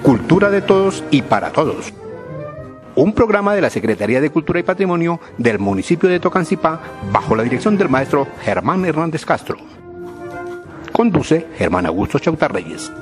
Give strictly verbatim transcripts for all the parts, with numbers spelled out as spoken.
Cultura de todos y para todos. Un programa de la Secretaría de Cultura y Patrimonio del municipio de Tocancipá bajo la dirección del maestro Germán Hernández Castro. Conduce Germán Augusto Chautarreyes.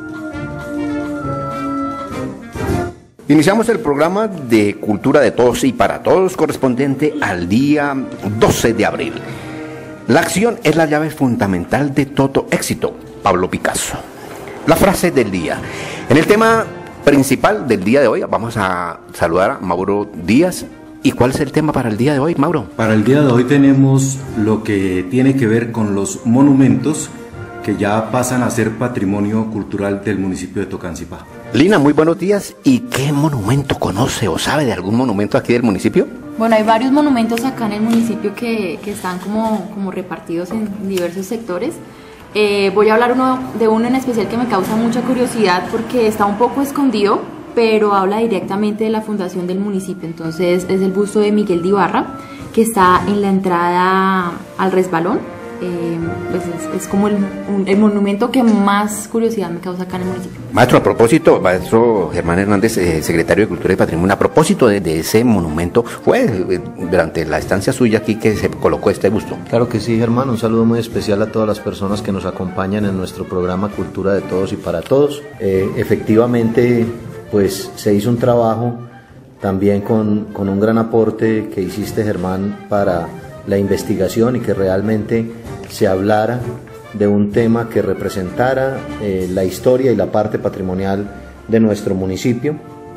Iniciamos el programa de Cultura de Todos y para Todos correspondiente al día doce de abril. La acción es la llave fundamental de todo éxito. Pablo Picasso. La frase del día. En el tema principal del día de hoy vamos a saludar a Mauro Díaz. ¿Y cuál es el tema para el día de hoy, Mauro? Para el día de hoy tenemos lo que tiene que ver con los monumentos que ya pasan a ser patrimonio cultural del municipio de Tocancipá. Lina, muy buenos días. ¿Y qué monumento conoce o sabe de algún monumento aquí del municipio? Bueno, hay varios monumentos acá en el municipio que, que están como, como repartidos en diversos sectores. Eh, voy a hablar uno, de uno en especial que me causa mucha curiosidad porque está un poco escondido, pero habla directamente de la fundación del municipio. Entonces es el busto de Miguel de Ibarra, que está en la entrada al Resbalón. Eh, pues es, es como el, un, el monumento que más curiosidad me causa acá en el municipio. Maestro, a propósito, maestro Germán Hernández, eh, secretario de Cultura y Patrimonio, a propósito de, de ese monumento, ¿fue eh, durante la estancia suya aquí que se colocó este busto? Claro que sí, Germán, un saludo muy especial a todas las personas que nos acompañan en nuestro programa Cultura de Todos y para Todos. Eh, efectivamente, pues se hizo un trabajo también con, con un gran aporte que hiciste, Germán, para la investigación y que realmente se hablara de un tema que representara eh, la historia y la parte patrimonial de nuestro municipio,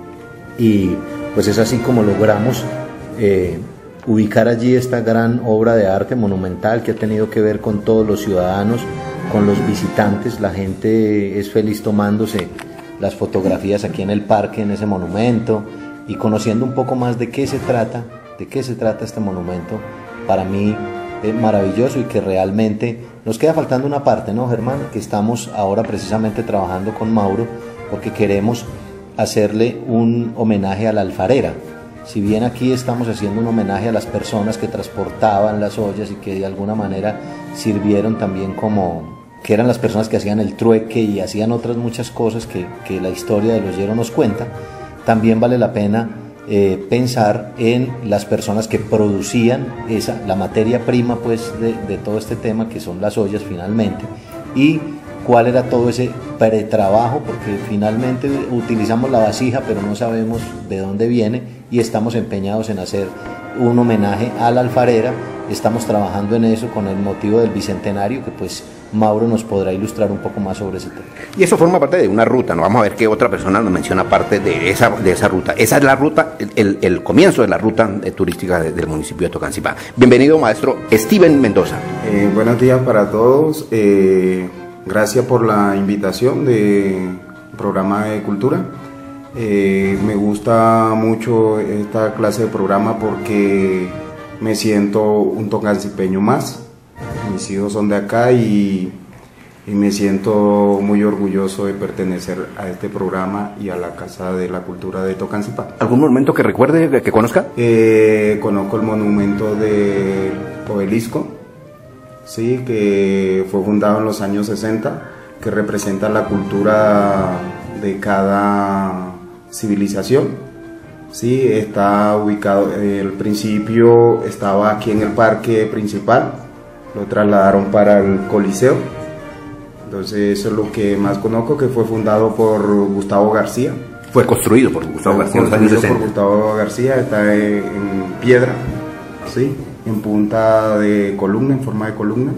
y pues es así como logramos eh, ubicar allí esta gran obra de arte monumental que ha tenido que ver con todos los ciudadanos, con los visitantes. La gente es feliz tomándose las fotografías aquí en el parque, en ese monumento, y conociendo un poco más de qué se trata, de qué se trata este monumento. Para mí es maravilloso y que realmente nos queda faltando una parte, ¿no, Germán? Que estamos ahora precisamente trabajando con Mauro porque queremos hacerle un homenaje a la alfarera. Si bien aquí estamos haciendo un homenaje a las personas que transportaban las ollas y que de alguna manera sirvieron también como, que eran las personas que hacían el trueque y hacían otras muchas cosas que, que la historia de los Lleros nos cuenta, también vale la pena Eh, pensar en las personas que producían esa, la materia prima pues de, de todo este tema, que son las ollas finalmente, y cuál era todo ese pretrabajo, porque finalmente utilizamos la vasija pero no sabemos de dónde viene, y estamos empeñados en hacer un homenaje a la alfarera. Estamos trabajando en eso con el motivo del bicentenario, que pues Mauro nos podrá ilustrar un poco más sobre ese tema. Y eso forma parte de una ruta, ¿no? Vamos a ver qué otra persona nos menciona parte de esa, de esa ruta. Esa es la ruta, el, el comienzo de la ruta turística de, del municipio de Tocancipá. Bienvenido, maestro Steven Mendoza. Eh, buenos días para todos. Eh, gracias por la invitación del programa de cultura. Eh, me gusta mucho esta clase de programa porque me siento un tocancipeño más. Mis hijos son de acá y, y me siento muy orgulloso de pertenecer a este programa y a la Casa de la Cultura de Tocancipá. ¿Algún monumento que recuerde, que conozca? Eh, conozco el monumento del obelisco, sí, que fue fundado en los años sesenta, que representa la cultura de cada civilización. Sí, está ubicado, al principio estaba aquí en el parque principal, lo trasladaron para el Coliseo. Entonces eso es lo que más conozco, que fue fundado por Gustavo García. Fue construido por Gustavo fue García. Construido por Gustavo García, está en, en piedra, sí, en punta de columna, en forma de columna,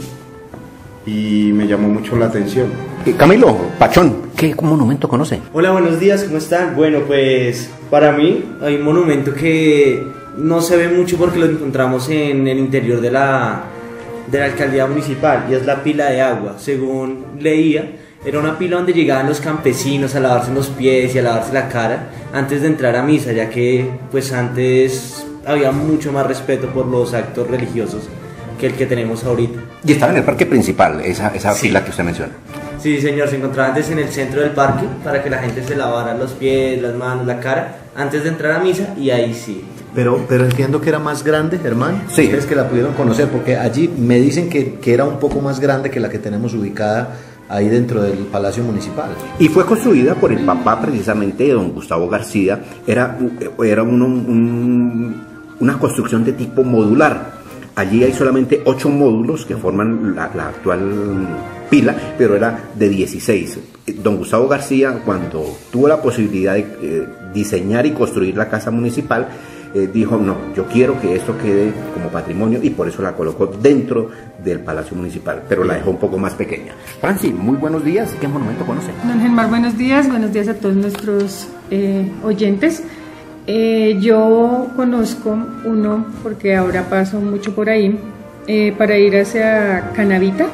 y me llamó mucho la atención. Camilo Pachón, ¿qué monumento conoce? Hola, buenos días, ¿cómo están? Bueno, pues para mí hay un monumento que no se ve mucho porque lo encontramos en el interior de la, de la alcaldía municipal, y es la pila de agua. Según leía, era una pila donde llegaban los campesinos a lavarse los pies y a lavarse la cara antes de entrar a misa, ya que pues antes había mucho más respeto por los actos religiosos que el que tenemos ahorita. Y estaba en el parque principal, esa, esa sí. pila que usted menciona. Sí, señor, se encontraba antes en el centro del parque para que la gente se lavara los pies, las manos, la cara antes de entrar a misa, y ahí sí. Pero, pero entiendo que era más grande, Germán. Sí. Ustedes que la pudieron conocer, porque allí me dicen que, que era un poco más grande que la que tenemos ubicada ahí dentro del Palacio Municipal. Y fue construida por el papá precisamente de don Gustavo García. Era, era un, un, una construcción de tipo modular. Allí hay solamente ocho módulos que forman la, la actual pila, pero era de dieciséis. Don Gustavo García, cuando tuvo la posibilidad de eh, diseñar y construir la casa municipal, eh, dijo, no, yo quiero que esto quede como patrimonio, y por eso la colocó dentro del Palacio Municipal, pero la dejó un poco más pequeña. Franci, muy buenos días. ¿Qué monumento conoce? Don Germán, buenos días. Buenos días a todos nuestros eh, oyentes. Eh, yo conozco uno porque ahora paso mucho por ahí, eh, para ir hacia Canavita.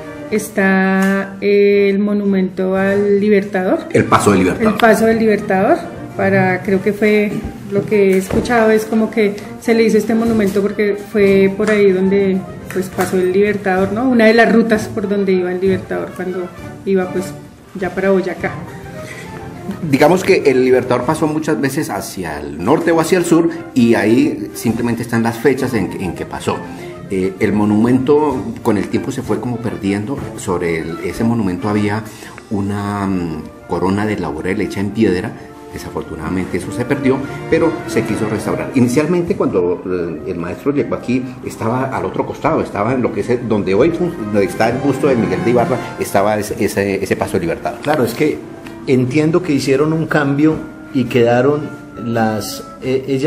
Está el monumento al Libertador. El Paso del Libertador. El Paso del Libertador. Para, creo que fue lo que he escuchado, es como que se le hizo este monumento porque fue por ahí donde pues pasó el Libertador, ¿no? Una de las rutas por donde iba el Libertador cuando iba pues ya para Boyacá. Digamos que el Libertador pasó muchas veces hacia el norte o hacia el sur, y ahí simplemente están las fechas en, en que pasó. Eh, el monumento con el tiempo se fue como perdiendo. Sobre el, ese monumento había una um, corona de laurel hecha en piedra. Desafortunadamente eso se perdió, pero se quiso restaurar. Inicialmente, cuando eh, el maestro llegó aquí, estaba al otro costado, estaba en lo que es donde hoy donde está el busto de Miguel de Ibarra, estaba ese, ese, ese Paso de Libertador. Claro, es que entiendo que hicieron un cambio y quedaron las... Eh, ella,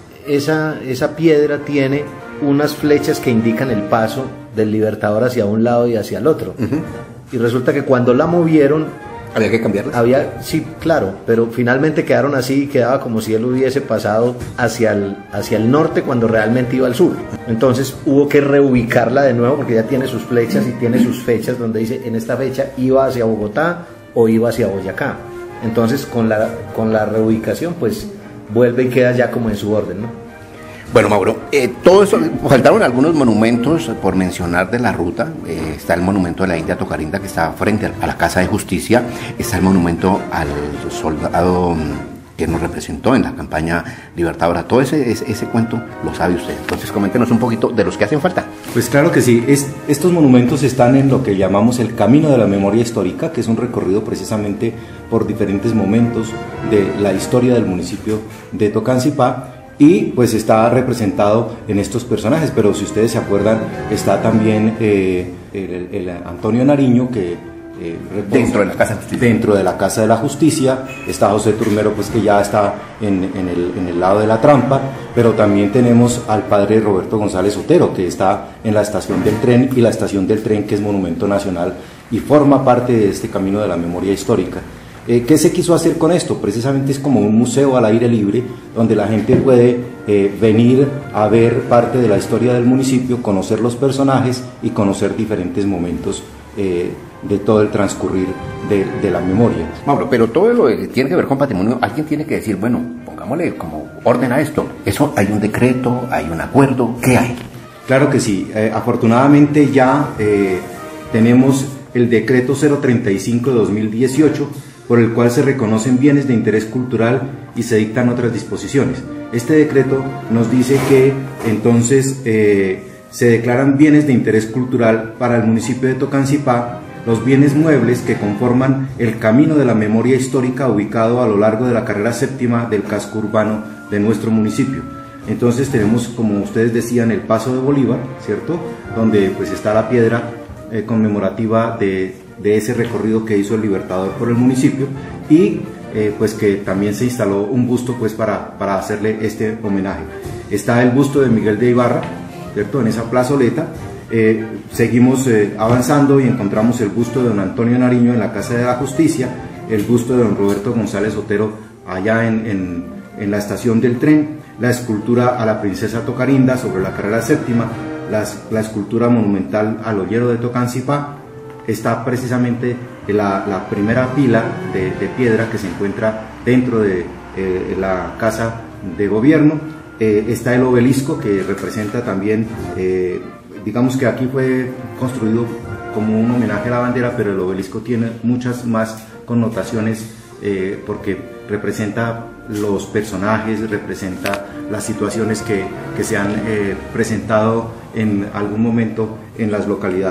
esa, esa piedra tiene unas flechas que indican el paso del Libertador hacia un lado y hacia el otro. Uh-huh. Y resulta que cuando la movieron... ¿Había que cambiarlas? Había, sí, claro, pero finalmente quedaron así y quedaba como si él hubiese pasado hacia el, hacia el norte cuando realmente iba al sur. Entonces hubo que reubicarla de nuevo porque ya tiene sus flechas y tiene sus fechas donde dice en esta fecha iba hacia Bogotá o iba hacia Boyacá. Entonces con la, con la reubicación pues vuelve y queda ya como en su orden, ¿no? Bueno, Mauro, eh, todo eso, faltaron algunos monumentos por mencionar de la ruta. Eh, está el monumento de la India Tocarinda, que está frente a la Casa de Justicia. Está el monumento al soldado que nos representó en la campaña libertadora. Todo ese, ese, ese cuento lo sabe usted. Entonces, coméntenos un poquito de los que hacen falta. Pues claro que sí. Es, estos monumentos están en lo que llamamos el Camino de la Memoria Histórica, que es un recorrido precisamente por diferentes momentos de la historia del municipio de Tocancipá. Y pues está representado en estos personajes, pero si ustedes se acuerdan, está también eh, el, el Antonio Nariño, que eh, dentro de la Casa de Justicia. Dentro de la Casa de la Justicia está José Turmero, pues que ya está en, en, el, en el lado de la trampa, pero también tenemos al padre Roberto González Otero, que está en la estación del tren, y la estación del tren que es monumento nacional y forma parte de este Camino de la Memoria Histórica. Eh, ¿Qué se quiso hacer con esto? Precisamente es como un museo al aire libre donde la gente puede eh, venir a ver parte de la historia del municipio, conocer los personajes y conocer diferentes momentos eh, de todo el transcurrir de, de la memoria. Mauro, pero todo lo que tiene que ver con patrimonio, alguien tiene que decir, bueno, pongámosle como orden a esto. Eso, hay un decreto, hay un acuerdo, ¿qué hay? Claro que sí. Eh, afortunadamente ya eh, tenemos el decreto cero treinta y cinco de dos mil dieciocho, por el cual se reconocen bienes de interés cultural y se dictan otras disposiciones. Este decreto nos dice que entonces eh, se declaran bienes de interés cultural para el municipio de Tocancipá los bienes muebles que conforman el Camino de la Memoria Histórica ubicado a lo largo de la carrera séptima del casco urbano de nuestro municipio. Entonces tenemos, como ustedes decían, el Paso de Bolívar, ¿cierto? Donde pues está la piedra eh, conmemorativa de de ese recorrido que hizo el Libertador por el municipio, y eh, pues que también se instaló un busto pues para, para hacerle este homenaje. Está el busto de Miguel de Ibarra, ¿cierto? En esa plazoleta. Eh, seguimos eh, avanzando y encontramos el busto de don Antonio Nariño en la Casa de la Justicia, el busto de don Roberto González Otero allá en, en, en la estación del tren, la escultura a la princesa Tocarinda sobre la carrera séptima, las, la escultura monumental al hoyero de Tocancipá. Está precisamente la, la primera pila de, de piedra que se encuentra dentro de eh, la casa de gobierno. Eh, está el obelisco que representa también, eh, digamos que aquí fue construido como un homenaje a la bandera, pero el obelisco tiene muchas más connotaciones eh, porque representa los personajes, representa las situaciones que, que se han eh, presentado en algún momento en las localidades.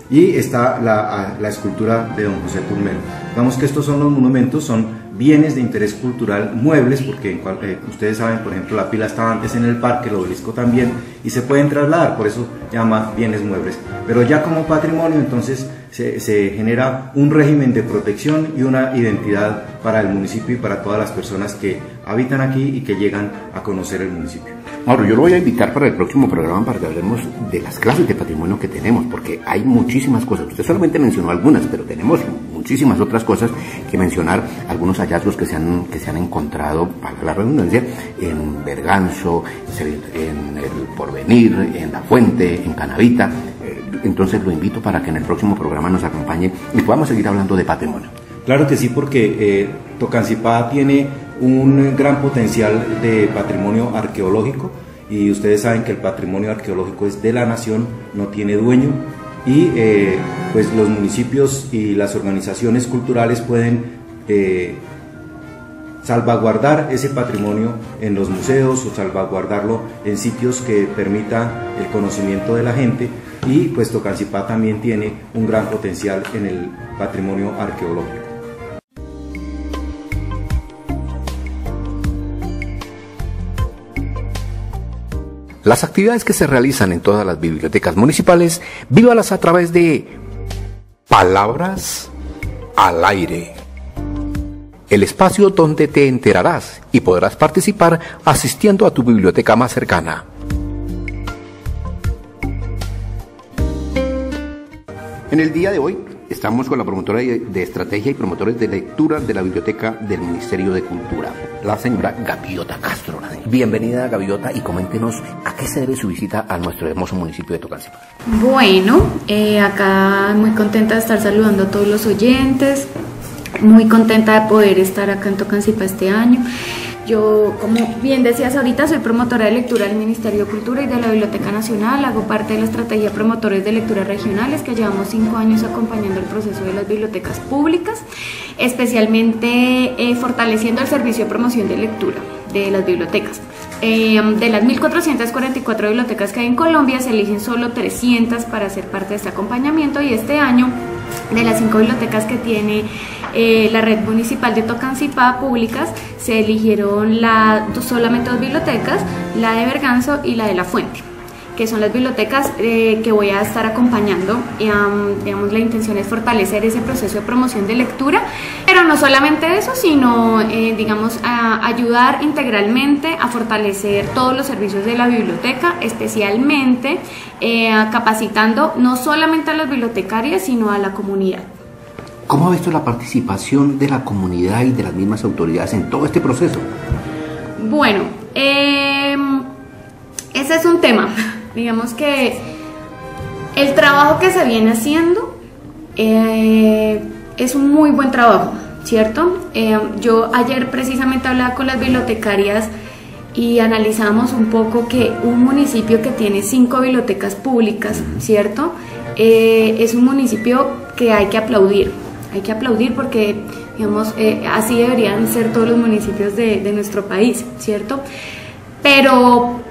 y está la, la escultura de don José Turmero. Digamos que estos son los monumentos, son bienes de interés cultural muebles, porque en cual, eh, ustedes saben, por ejemplo, la pila estaba antes en el parque, el obelisco también, y se pueden trasladar, por eso llama bienes muebles. Pero ya como patrimonio, entonces se, se genera un régimen de protección y una identidad para el municipio y para todas las personas que habitan aquí y que llegan a conocer el municipio. Mauro, yo lo voy a invitar para el próximo programa para que hablemos de las clases de patrimonio que tenemos, porque hay muchísimas cosas. Usted solamente mencionó algunas, pero tenemos muchísimas otras cosas que mencionar, algunos hallazgos que se han, que se han encontrado, para la redundancia, en Berganzo, en el Porvenir, en La Fuente, en Canavita. Entonces lo invito para que en el próximo programa nos acompañe y podamos seguir hablando de patrimonio. Claro que sí, porque eh, Tocancipá tiene un gran potencial de patrimonio arqueológico, y ustedes saben que el patrimonio arqueológico es de la nación, no tiene dueño, y eh, pues los municipios y las organizaciones culturales pueden eh, salvaguardar ese patrimonio en los museos o salvaguardarlo en sitios que permitan el conocimiento de la gente, y pues Tocancipá también tiene un gran potencial en el patrimonio arqueológico. Las actividades que se realizan en todas las bibliotecas municipales, vívalas a través de Palabras al Aire. El espacio donde te enterarás y podrás participar asistiendo a tu biblioteca más cercana. En el día de hoy estamos con la promotora de estrategia y promotores de lectura de la Biblioteca del Ministerio de Cultura, la señora Gaviota Castro. Bienvenida, Gaviota, y coméntenos a qué se debe su visita a nuestro hermoso municipio de Tocancipá. Bueno, eh, acá muy contenta de estar saludando a todos los oyentes, muy contenta de poder estar acá en Tocancipá este año. Yo, como bien decías ahorita, soy promotora de lectura del Ministerio de Cultura y de la Biblioteca Nacional. Hago parte de la estrategia Promotores de Lectura Regionales, que llevamos cinco años acompañando el proceso de las bibliotecas públicas, especialmente eh, fortaleciendo el servicio de promoción de lectura de las bibliotecas. Eh, de las mil cuatrocientas cuarenta y cuatro bibliotecas que hay en Colombia, se eligen solo trescientas para ser parte de este acompañamiento, y este año, de las cinco bibliotecas que tiene eh, la red municipal de Tocancipá públicas, se eligieron la, solamente dos bibliotecas, la de Berganzo y la de La Fuente, que son las bibliotecas eh, que voy a estar acompañando. Y, um, digamos, la intención es fortalecer ese proceso de promoción de lectura, pero no solamente eso, sino eh, digamos, a ayudar integralmente a fortalecer todos los servicios de la biblioteca, especialmente eh, capacitando no solamente a las bibliotecarias, sino a la comunidad. ¿Cómo ha visto la participación de la comunidad y de las mismas autoridades en todo este proceso? Bueno, eh, ese es un tema. Digamos que el trabajo que se viene haciendo eh, es un muy buen trabajo, ¿cierto? Eh, yo ayer precisamente hablaba con las bibliotecarias y analizamos un poco que un municipio que tiene cinco bibliotecas públicas, ¿cierto? Eh, es un municipio que hay que aplaudir, hay que aplaudir porque, digamos, eh, así deberían ser todos los municipios de, de nuestro país, ¿cierto? Pero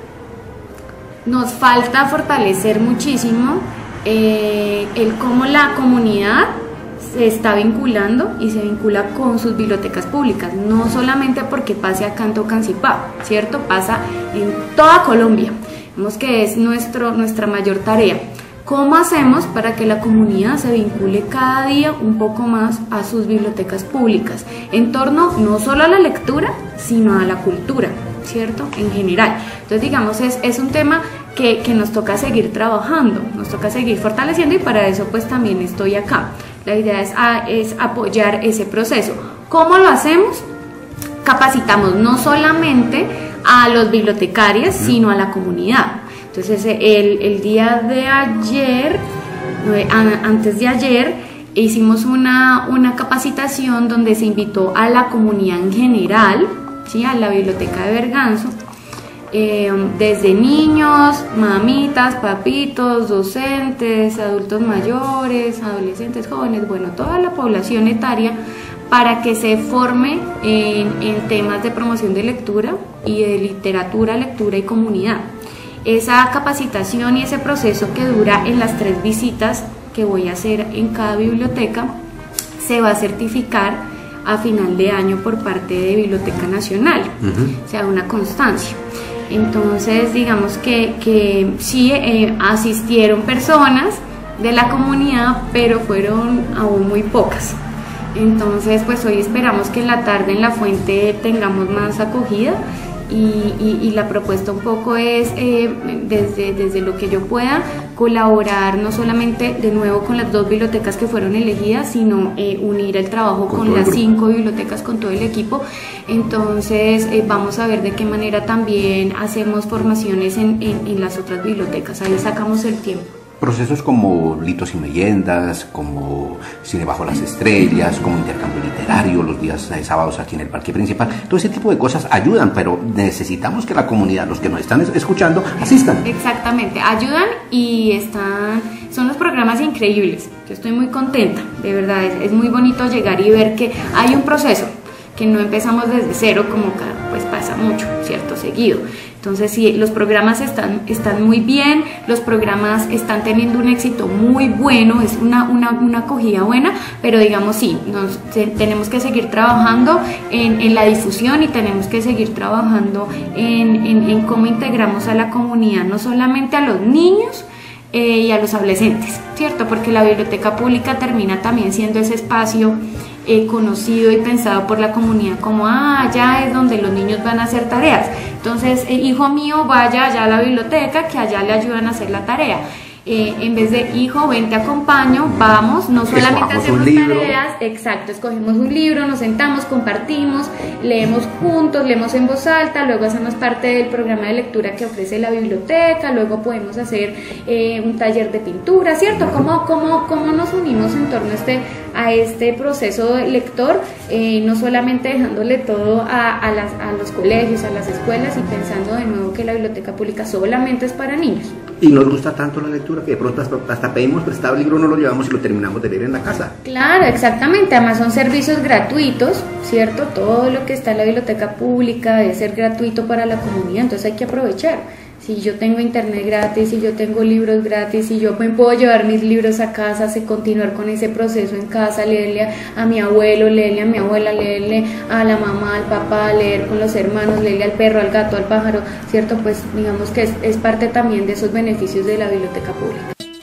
nos falta fortalecer muchísimo eh, el cómo la comunidad se está vinculando y se vincula con sus bibliotecas públicas, no solamente porque pase acá en Tocancipá, ¿cierto? Pasa en toda Colombia. Vemos que es nuestro, nuestra mayor tarea. ¿Cómo hacemos para que la comunidad se vincule cada día un poco más a sus bibliotecas públicas, en torno no solo a la lectura, sino a la cultura, ¿cierto? En general. Entonces, digamos, es, es un tema que, que nos toca seguir trabajando, nos toca seguir fortaleciendo, y para eso pues también estoy acá. La idea es, a, es apoyar ese proceso. ¿Cómo lo hacemos? Capacitamos no solamente a los bibliotecarios, sino a la comunidad. Entonces, el, el día de ayer, antes de ayer, hicimos una, una capacitación donde se invitó a la comunidad en general, ¿sí? A la biblioteca de Berganzo, eh, desde niños, mamitas, papitos, docentes, adultos mayores, adolescentes, jóvenes, bueno, toda la población etaria, para que se forme en, en temas de promoción de lectura y de literatura, lectura y comunidad. Esa capacitación y ese proceso que dura en las tres visitas que voy a hacer en cada biblioteca se va a certificar a final de año por parte de Biblioteca Nacional, uh-huh. o sea, una constancia. Entonces, digamos que, que sí eh, asistieron personas de la comunidad, pero fueron aún muy pocas. Entonces, pues hoy esperamos que en la tarde en la fuente tengamos más acogida y, y, y la propuesta un poco es, eh, desde, desde lo que yo pueda, colaborar no solamente de nuevo con las dos bibliotecas que fueron elegidas, sino eh, unir el trabajo con, con las cinco bibliotecas, con todo el equipo. Entonces, eh, vamos a ver de qué manera también hacemos formaciones en, en, en las otras bibliotecas, ahí sacamos el tiempo. Procesos como Litos y Leyendas, como Cine Bajo las Estrellas, como intercambio literario los días de sábados aquí en el Parque Principal, todo ese tipo de cosas ayudan, pero necesitamos que la comunidad, los que nos están escuchando, asistan. Exactamente, ayudan y están, son los programas increíbles. Yo estoy muy contenta, de verdad, es, es muy bonito llegar y ver que hay un proceso, que no empezamos desde cero como pues pasa mucho, ¿cierto? Seguido. Entonces sí, los programas están, están muy bien, los programas están teniendo un éxito muy bueno, es una, una, una acogida buena, pero digamos sí, nos, te, tenemos que seguir trabajando en, en la difusión y tenemos que seguir trabajando en, en, en cómo integramos a la comunidad, no solamente a los niños, eh, y a los adolescentes, ¿cierto? Porque la biblioteca pública termina también siendo ese espacio eh, conocido y pensado por la comunidad como, ah, allá es donde los niños van a hacer tareas. Entonces, eh, hijo mío, vaya allá a la biblioteca, que allá le ayudan a hacer la tarea. Eh, en vez de, hijo, ven, te acompaño, vamos, no solamente hacemos tareas, exacto, escogemos un libro, nos sentamos, compartimos, leemos juntos, leemos en voz alta, luego hacemos parte del programa de lectura que ofrece la biblioteca, luego podemos hacer eh, un taller de pintura, ¿cierto? ¿Cómo, cómo, cómo nos unimos en torno a este, a este proceso lector? Eh, no solamente dejándole todo a, a, las, a los colegios, a las escuelas y pensando de nuevo que la biblioteca pública solamente es para niños. Y nos gusta tanto la lectura que de pronto hasta, hasta pedimos prestado el libro, no lo llevamos y lo terminamos de leer en la casa. Claro, exactamente, además son servicios gratuitos, ¿cierto? Todo lo que está en la biblioteca pública debe ser gratuito para la comunidad, entonces hay que aprovechar. Si yo tengo internet gratis, si yo tengo libros gratis, si yo me puedo llevar mis libros a casa, sé continuar con ese proceso en casa, leerle a, a mi abuelo, leerle a mi abuela, leerle a la mamá, al papá, leer con los hermanos, leerle al perro, al gato, al pájaro, ¿cierto? Pues digamos que es, es parte también de esos beneficios de la biblioteca pública.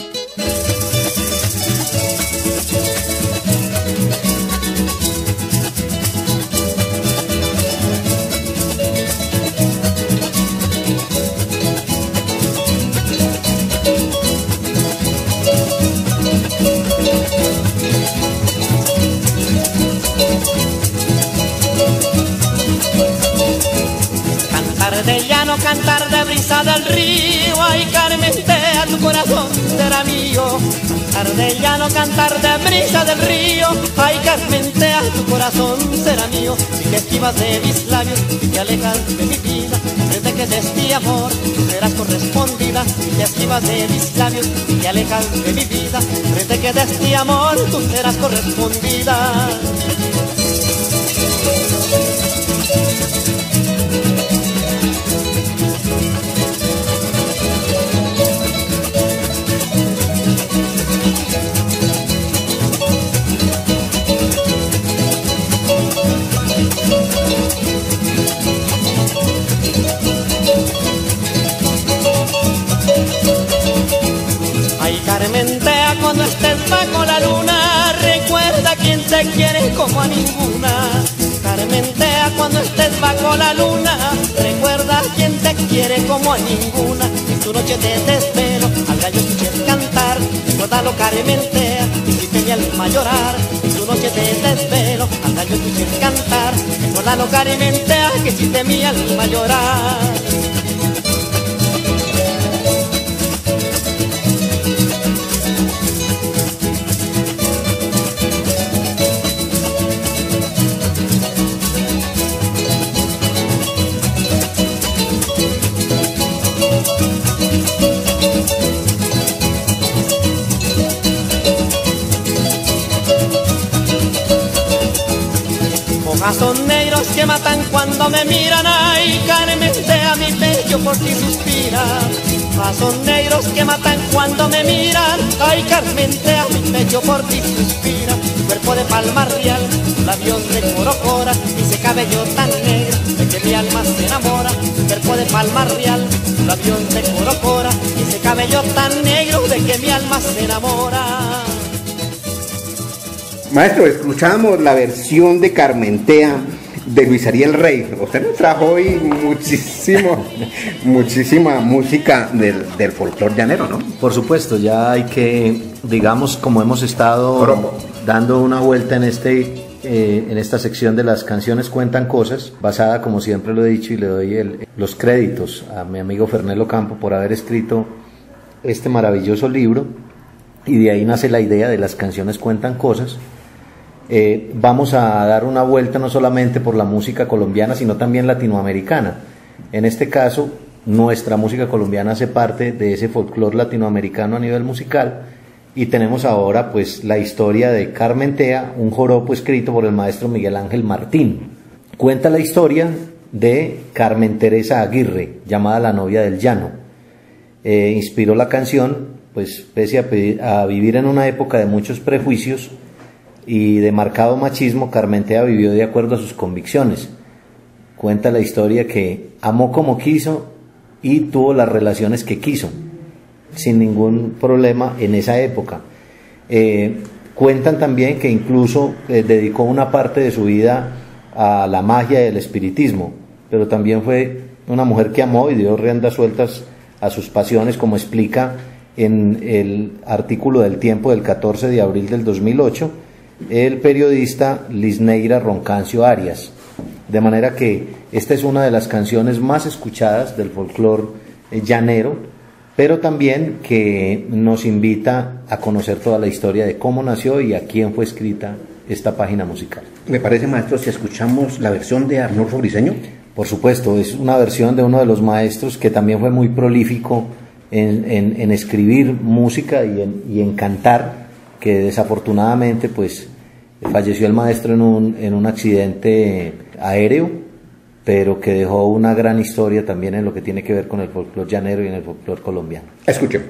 Cantar de brisa del río, ay Carmentea, tu corazón será mío. Cantar de llano, cantar de brisa del río, ay Carmentea, tu corazón será mío. Si te esquivas de mis labios y te alejas de mi vida, frente que de este amor tú serás correspondida. Si te esquivas de mis labios y te alejas de mi vida, frente que de este amor tú serás correspondida. Carmentea, cuando estés bajo la luna, recuerda quien te quiere como a ninguna. Carmentea, cuando estés bajo la luna, recuerda quien te quiere como a ninguna. En tu noche de desvelo, al gallo escuches cantar, recuérdalo Carmentea, y si te mi alma llorar. En tu noche de desvelo, al gallo escuches cantar, recuérdalo Carmentea, que si te mi alma llorar. Son negros que matan cuando me miran, ay Carmentea, mi pecho por ti suspira. Ah, son negros que matan cuando me miran. Ay, Carmentea, mi pecho por ti suspira. Cuerpo de palma real, labios de corocora, y ese cabello tan negro de que mi alma se enamora. Cuerpo de palma real, labios de corocora, y ese cabello tan negro de que mi alma se enamora. Maestro, escuchamos la versión de Carmentea de Luis Ariel Rey. Usted nos trajo hoy muchísimo, muchísima música del, del folclore llanero, ¿no? Por supuesto, ya hay que, digamos, como hemos estado Oromo. dando una vuelta en este eh, en esta sección de las canciones cuentan cosas, basada, como siempre lo he dicho, y le doy el, los créditos a mi amigo Fernelo Campo por haber escrito este maravilloso libro, y de ahí nace la idea de las canciones cuentan cosas. Eh, vamos a dar una vuelta no solamente por la música colombiana, sino también latinoamericana. En este caso, nuestra música colombiana hace parte de ese folclore latinoamericano a nivel musical, y tenemos ahora pues la historia de Carmentea, un joropo escrito por el maestro Miguel Ángel Martín. Cuenta la historia de Carmen Teresa Aguirre, llamada la novia del llano. Eh, inspiró la canción, pues pese a, a vivir en una época de muchos prejuicios y de marcado machismo, Carmentea vivió de acuerdo a sus convicciones. Cuenta la historia que amó como quiso y tuvo las relaciones que quiso, sin ningún problema en esa época. Eh, cuentan también que incluso eh, dedicó una parte de su vida a la magia y el espiritismo, pero también fue una mujer que amó y dio riendas sueltas a sus pasiones, como explica en el artículo del Tiempo del catorce de abril del dos mil ocho el periodista Lisneira Roncancio Arias. De manera que esta es una de las canciones más escuchadas del folclore eh, llanero, pero también que nos invita a conocer toda la historia de cómo nació y a quién fue escrita esta página musical. ¿Me parece, maestro, si escuchamos la versión de Arnulfo Briceño? Por supuesto, es una versión de uno de los maestros que también fue muy prolífico en, en, en escribir música y en, y en cantar, que desafortunadamente pues falleció el maestro en un, en un accidente aéreo, pero que dejó una gran historia también en lo que tiene que ver con el folclore llanero y en el folclore colombiano. Escuchemos.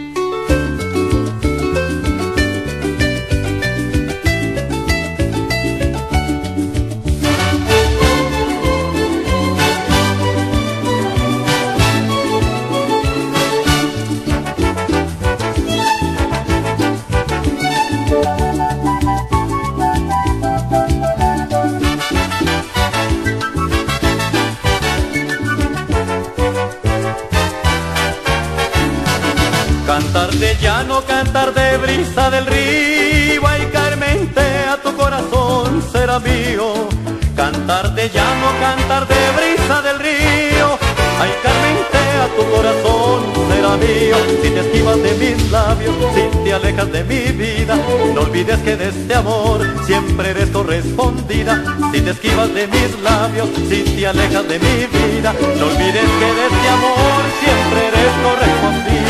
Cantar de llano, cantar de brisa del río, ay Carmentea, tu corazón será mío. Cantar de llano, cantar de brisa del río, ay Carmentea, tu corazón será mío. Si te esquivas de mis labios, si te alejas de mi vida, no olvides que de este amor siempre eres correspondida. Si te esquivas de mis labios, si te alejas de mi vida, no olvides que de este amor siempre eres correspondida.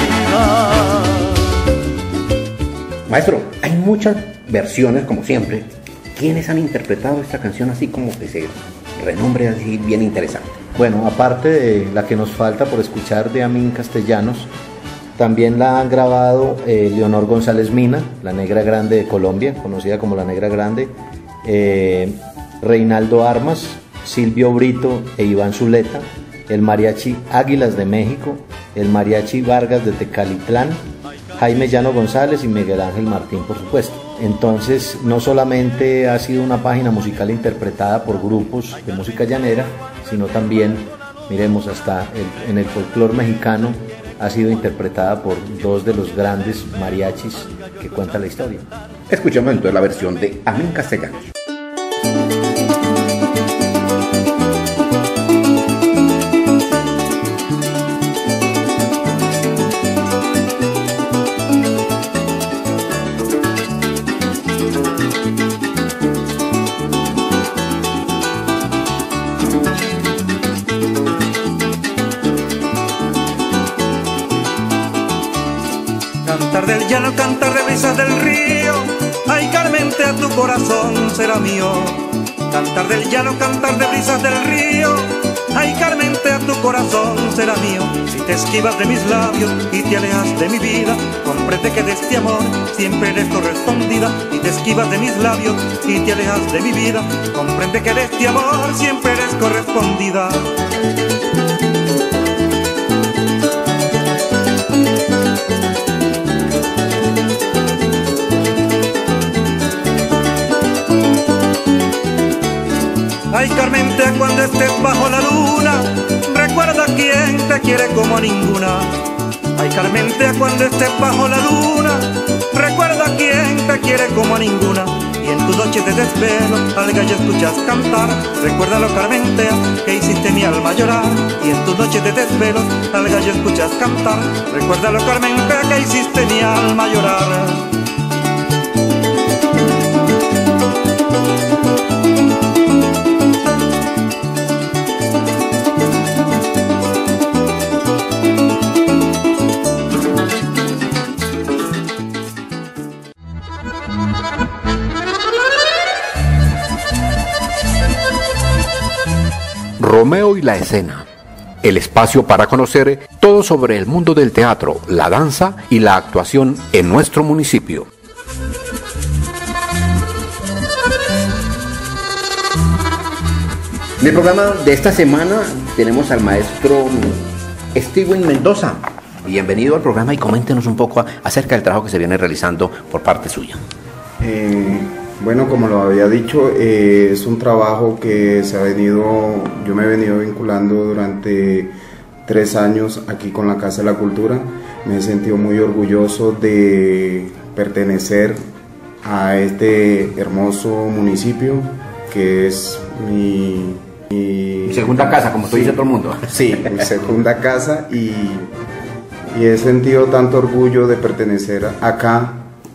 Maestro, hay muchas versiones, como siempre. ¿Quiénes han interpretado esta canción así como que se renombre así bien interesante? Bueno, aparte de la que nos falta por escuchar de Amín Castellanos, también la han grabado eh, Leonor González Mina, la Negra Grande de Colombia, conocida como la Negra Grande, eh, Reinaldo Armas, Silvio Brito e Iván Zuleta, el Mariachi Águilas de México, el Mariachi Vargas de Tecalitlán, Jaime Llano González y Miguel Ángel Martín, por supuesto. Entonces, no solamente ha sido una página musical interpretada por grupos de música llanera, sino también, miremos, hasta el, en el folclore mexicano ha sido interpretada por dos de los grandes mariachis que cuenta la historia. Escuchemos entonces la versión de Amín Castellanos. Cantar del llano, cantar de brisas del río, ay Carmentea, tu corazón será mío. Cantar del llano, cantar de brisas del río, ay Carmente, a tu corazón será mío. Si te esquivas de mis labios y te alejas de mi vida, comprende que de este amor siempre eres correspondida. Y te esquivas de mis labios y te alejas de mi vida, comprende que de este amor siempre eres correspondida. Ay Carmente, cuando estés bajo la luna, recuerda quién te quiere como a ninguna. Ay Carmente, cuando estés bajo la luna, recuerda quién te quiere como a ninguna. Y en tus noches de desvelo al gallo escuchas cantar, recuérdalo Carmente, que hiciste mi alma llorar. Y en tus noches de desvelo al gallo escuchas cantar, recuérdalo Carmente, que hiciste mi alma llorar. Romeo y la escena, el espacio para conocer todo sobre el mundo del teatro, la danza y la actuación en nuestro municipio. En el programa de esta semana tenemos al maestro Steven Mendoza. Bienvenido al programa y coméntenos un poco acerca del trabajo que se viene realizando por parte suya. Eh... Bueno, como lo había dicho, eh, es un trabajo que se ha venido, yo me he venido vinculando durante tres años aquí con la Casa de la Cultura. Me he sentido muy orgulloso de pertenecer a este hermoso municipio que es mi... Mi, mi segunda casa, como sí, dice todo el mundo. Sí, mi segunda casa y, y he sentido tanto orgullo de pertenecer acá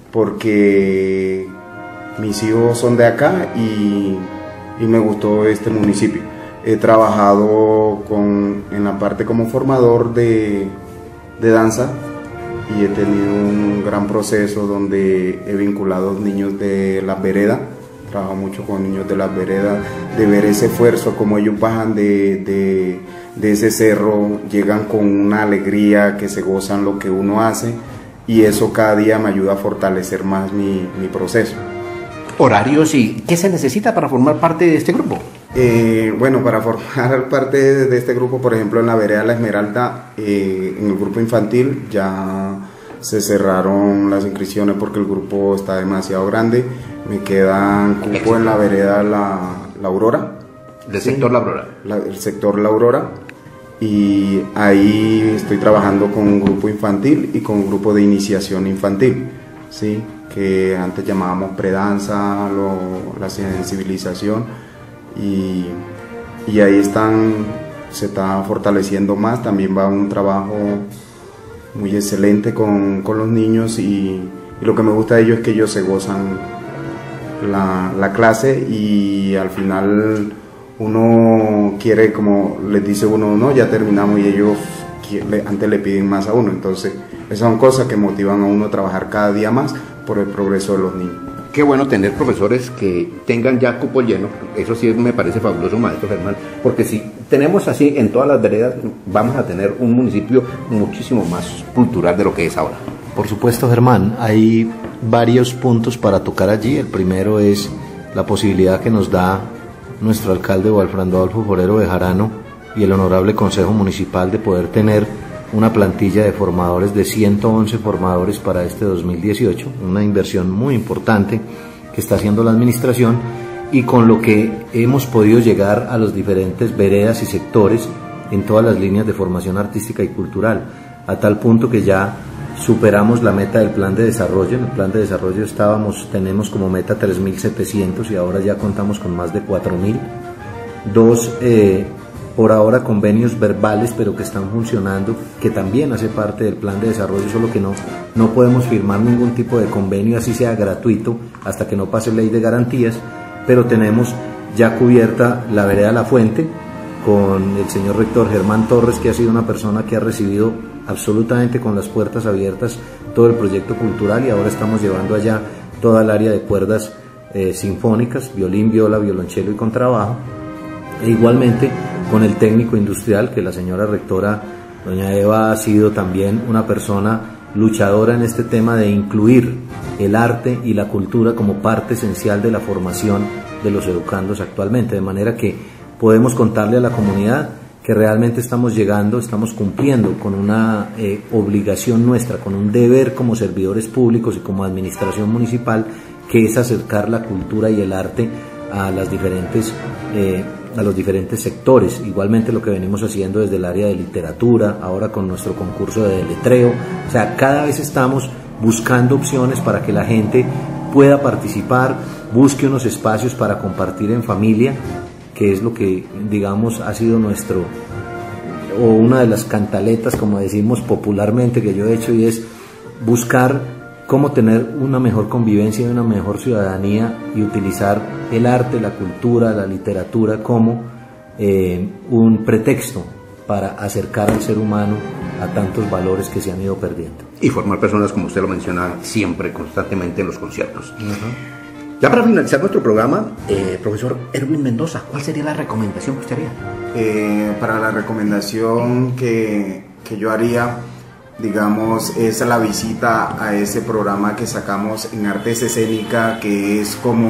porque mis hijos son de acá y, y me gustó este municipio. He trabajado con, en la parte como formador de, de danza y he tenido un gran proceso donde he vinculado niños de las veredas. Trabajo mucho con niños de las veredas, de ver ese esfuerzo, como ellos bajan de, de, de ese cerro, llegan con una alegría, que se gozan lo que uno hace y eso cada día me ayuda a fortalecer más mi, mi proceso. ¿Horarios y qué se necesita para formar parte de este grupo? Eh, bueno, para formar parte de, de este grupo, por ejemplo, en la vereda La Esmeralda, eh, en el grupo infantil ya se cerraron las inscripciones porque el grupo está demasiado grande. Me quedan cupo en la vereda La, la Aurora. ¿Del sí, sector La Aurora? La, el sector La Aurora. Y ahí estoy trabajando con un grupo infantil y con un grupo de iniciación infantil, ¿sí? Que antes llamábamos predanza, lo, la sensibilización, y, y ahí están, se está fortaleciendo más. También va un trabajo muy excelente con, con los niños y, y lo que me gusta de ellos es que ellos se gozan la, la clase y al final uno quiere, como les dice uno, no, ya terminamos, y ellos antes le piden más a uno. Entonces esas son cosas que motivan a uno a trabajar cada día más por el progreso de los niños. Qué bueno tener profesores que tengan ya cupo lleno, eso sí me parece fabuloso, maestro Germán, porque si tenemos así en todas las veredas, vamos a tener un municipio muchísimo más cultural de lo que es ahora. Por supuesto, Germán, hay varios puntos para tocar allí. El primero es la posibilidad que nos da nuestro alcalde Walfran Adolfo Forero Bejarano y el honorable Consejo Municipal de poder tener una plantilla de formadores de ciento once formadores para este dos mil dieciocho, una inversión muy importante que está haciendo la administración y con lo que hemos podido llegar a los diferentes veredas y sectores en todas las líneas de formación artística y cultural, a tal punto que ya superamos la meta del plan de desarrollo. En el plan de desarrollo estábamos, tenemos como meta tres mil setecientos y ahora ya contamos con más de cuatro mil. Dos, eh, por ahora convenios verbales, pero que están funcionando, que también hace parte del plan de desarrollo, solo que no, no podemos firmar ningún tipo de convenio, así sea gratuito, hasta que no pase ley de garantías, pero tenemos ya cubierta la vereda La Fuente, con el señor rector Germán Torres, que ha sido una persona que ha recibido absolutamente con las puertas abiertas todo el proyecto cultural, y ahora estamos llevando allá toda el área de cuerdas eh, sinfónicas, violín, viola, violonchelo y contrabajo. E igualmente con el técnico industrial, que la señora rectora, doña Eva, ha sido también una persona luchadora en este tema de incluir el arte y la cultura como parte esencial de la formación de los educandos actualmente, de manera que podemos contarle a la comunidad que realmente estamos llegando, estamos cumpliendo con una eh, obligación nuestra, con un deber como servidores públicos y como administración municipal, que es acercar la cultura y el arte a las diferentes eh, a los diferentes sectores. Igualmente lo que venimos haciendo desde el área de literatura, ahora con nuestro concurso de deletreo. O sea, cada vez estamos buscando opciones para que la gente pueda participar, busque unos espacios para compartir en familia, que es lo que, digamos, ha sido nuestro, o una de las cantaletas, como decimos popularmente, que yo he hecho, y es buscar cómo tener una mejor convivencia y una mejor ciudadanía, y utilizar el arte, la cultura, la literatura como eh, un pretexto para acercar al ser humano a tantos valores que se han ido perdiendo. Y formar personas, como usted lo menciona, siempre, constantemente en los conciertos. Uh-huh. Ya para finalizar nuestro programa, eh, profesor Erwin Mendoza, ¿cuál sería la recomendación que usted haría? Eh, para la recomendación que, que yo haría, digamos, es la visita a ese programa que sacamos en Artes Escénica, que es como,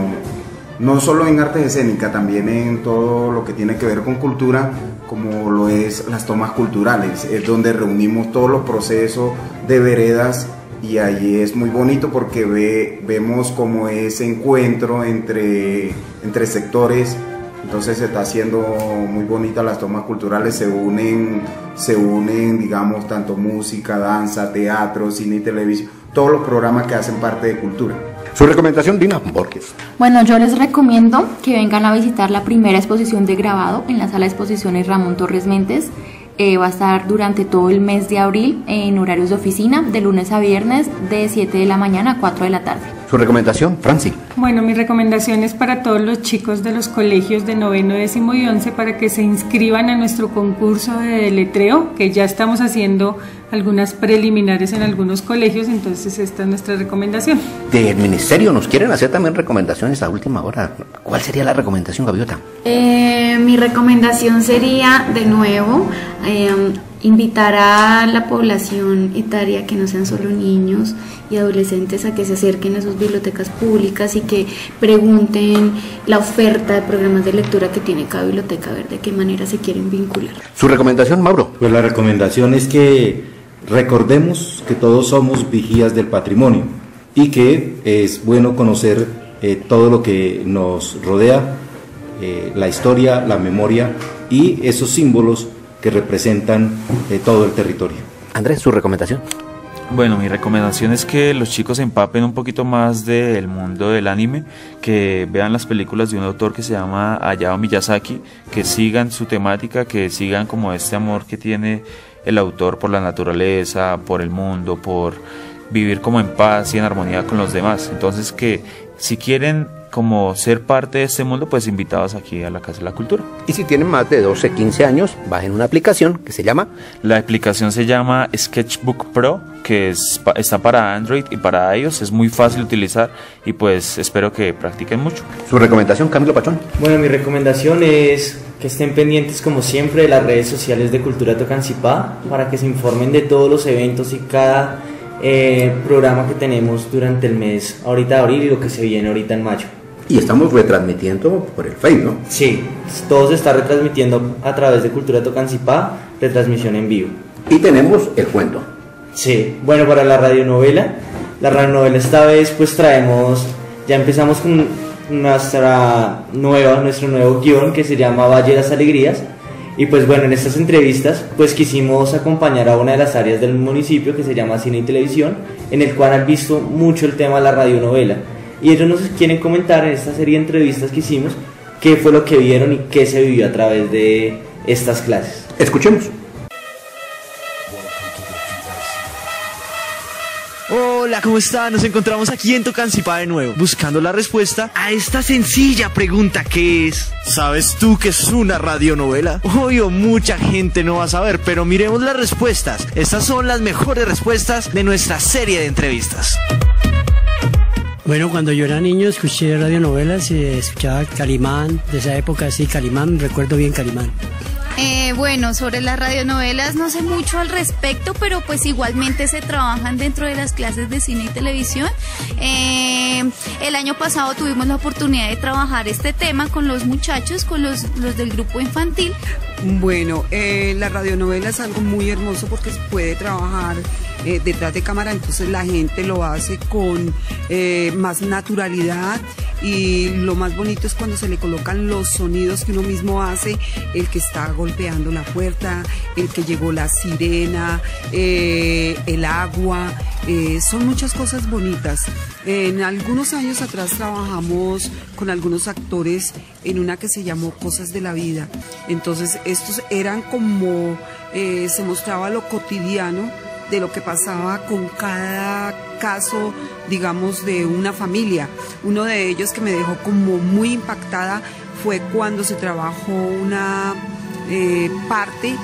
no solo en Artes Escénica, también en todo lo que tiene que ver con cultura, como lo es las tomas culturales, es donde reunimos todos los procesos de veredas, y ahí es muy bonito porque ve, vemos como ese encuentro entre, entre sectores. Entonces se está haciendo muy bonita las tomas culturales, se unen, se unen, digamos, tanto música, danza, teatro, cine y televisión, todos los programas que hacen parte de cultura. Su recomendación, Dina Borges. Bueno, yo les recomiendo que vengan a visitar la primera exposición de grabado en la sala de exposiciones Ramón Torres Méndez. Eh, va a estar durante todo el mes de abril en horarios de oficina, de lunes a viernes, de siete de la mañana a cuatro de la tarde. Su recomendación, Franci. Bueno, mi recomendación es para todos los chicos de los colegios de noveno, décimo y once para que se inscriban a nuestro concurso de deletreo, que ya estamos haciendo algunas preliminares en algunos colegios, entonces esta es nuestra recomendación. Del ministerio nos quieren hacer también recomendaciones a última hora. ¿Cuál sería la recomendación, Gaviota? Eh, mi recomendación sería, de nuevo, eh, invitar a la población etaria, que no sean solo niños y adolescentes, a que se acerquen a sus bibliotecas públicas y que pregunten la oferta de programas de lectura que tiene cada biblioteca, a ver de qué manera se quieren vincular. ¿Su recomendación, Mauro? Pues la recomendación es que recordemos que todos somos vigías del patrimonio y que es bueno conocer eh, todo lo que nos rodea, eh, la historia, la memoria y esos símbolos que representan eh, todo el territorio. Andrés, ¿su recomendación? Bueno, mi recomendación es que los chicos se empapen un poquito más del mundo del anime, que vean las películas de un autor que se llama Hayao Miyazaki, que sigan su temática, que sigan como este amor que tiene el autor por la naturaleza, por el mundo, por vivir como en paz y en armonía con los demás. Entonces, que si quieren como ser parte de este mundo, pues invitados aquí a la Casa de la Cultura. Y si tienen más de doce, quince años, bajen una aplicación que se llama... La aplicación se llama Sketchbook Pro, que es, está para Android y para iOS, es muy fácil de utilizar y pues espero que practiquen mucho. ¿Su recomendación, Camilo Pachón? Bueno, mi recomendación es que estén pendientes como siempre de las redes sociales de Cultura Tocancipá para que se informen de todos los eventos y cada eh, programa que tenemos durante el mes ahorita de abril y lo que se viene ahorita en mayo. Y estamos retransmitiendo por el Facebook, ¿no? Sí, todo se está retransmitiendo a través de Cultura Tocancipá, retransmisión en vivo. Y tenemos el cuento. Sí, bueno, para la radionovela, la radionovela esta vez pues traemos, ya empezamos con nuestra nueva, nuestro nuevo guión que se llama Valle de las Alegrías. Y pues bueno, en estas entrevistas pues quisimos acompañar a una de las áreas del municipio que se llama Cine y Televisión, en el cual han visto mucho el tema de la radionovela. Y ellos nos quieren comentar en esta serie de entrevistas que hicimos qué fue lo que vieron y qué se vivió a través de estas clases. Escuchemos. Hola, ¿cómo están? Nos encontramos aquí en Tocancipá de nuevo, buscando la respuesta a esta sencilla pregunta que es: ¿sabes tú qué es una radionovela? Obvio, mucha gente no va a saber, pero miremos las respuestas. Estas son las mejores respuestas de nuestra serie de entrevistas. Bueno, cuando yo era niño escuché radionovelas y escuchaba Calimán, de esa época, sí, Calimán, recuerdo bien Calimán. Eh, bueno, sobre las radionovelas no sé mucho al respecto, pero pues igualmente se trabajan dentro de las clases de cine y televisión. Eh, el año pasado tuvimos la oportunidad de trabajar este tema con los muchachos, con los, los del grupo infantil. Bueno, eh, la radionovela es algo muy hermoso porque se puede trabajar eh, detrás de cámara, entonces la gente lo hace con eh, más naturalidad, y lo más bonito es cuando se le colocan los sonidos que uno mismo hace, el que está golpeando la puerta, el que llegó la sirena, eh, el agua, eh, son muchas cosas bonitas. En algunos años atrás trabajamos con algunos actores en una que se llamó Cosas de la Vida, entonces estos eran como, eh, se mostraba lo cotidiano de lo que pasaba con cada caso, digamos, de una familia. Uno de ellos que me dejó como muy impactada fue cuando se trabajó una eh, parte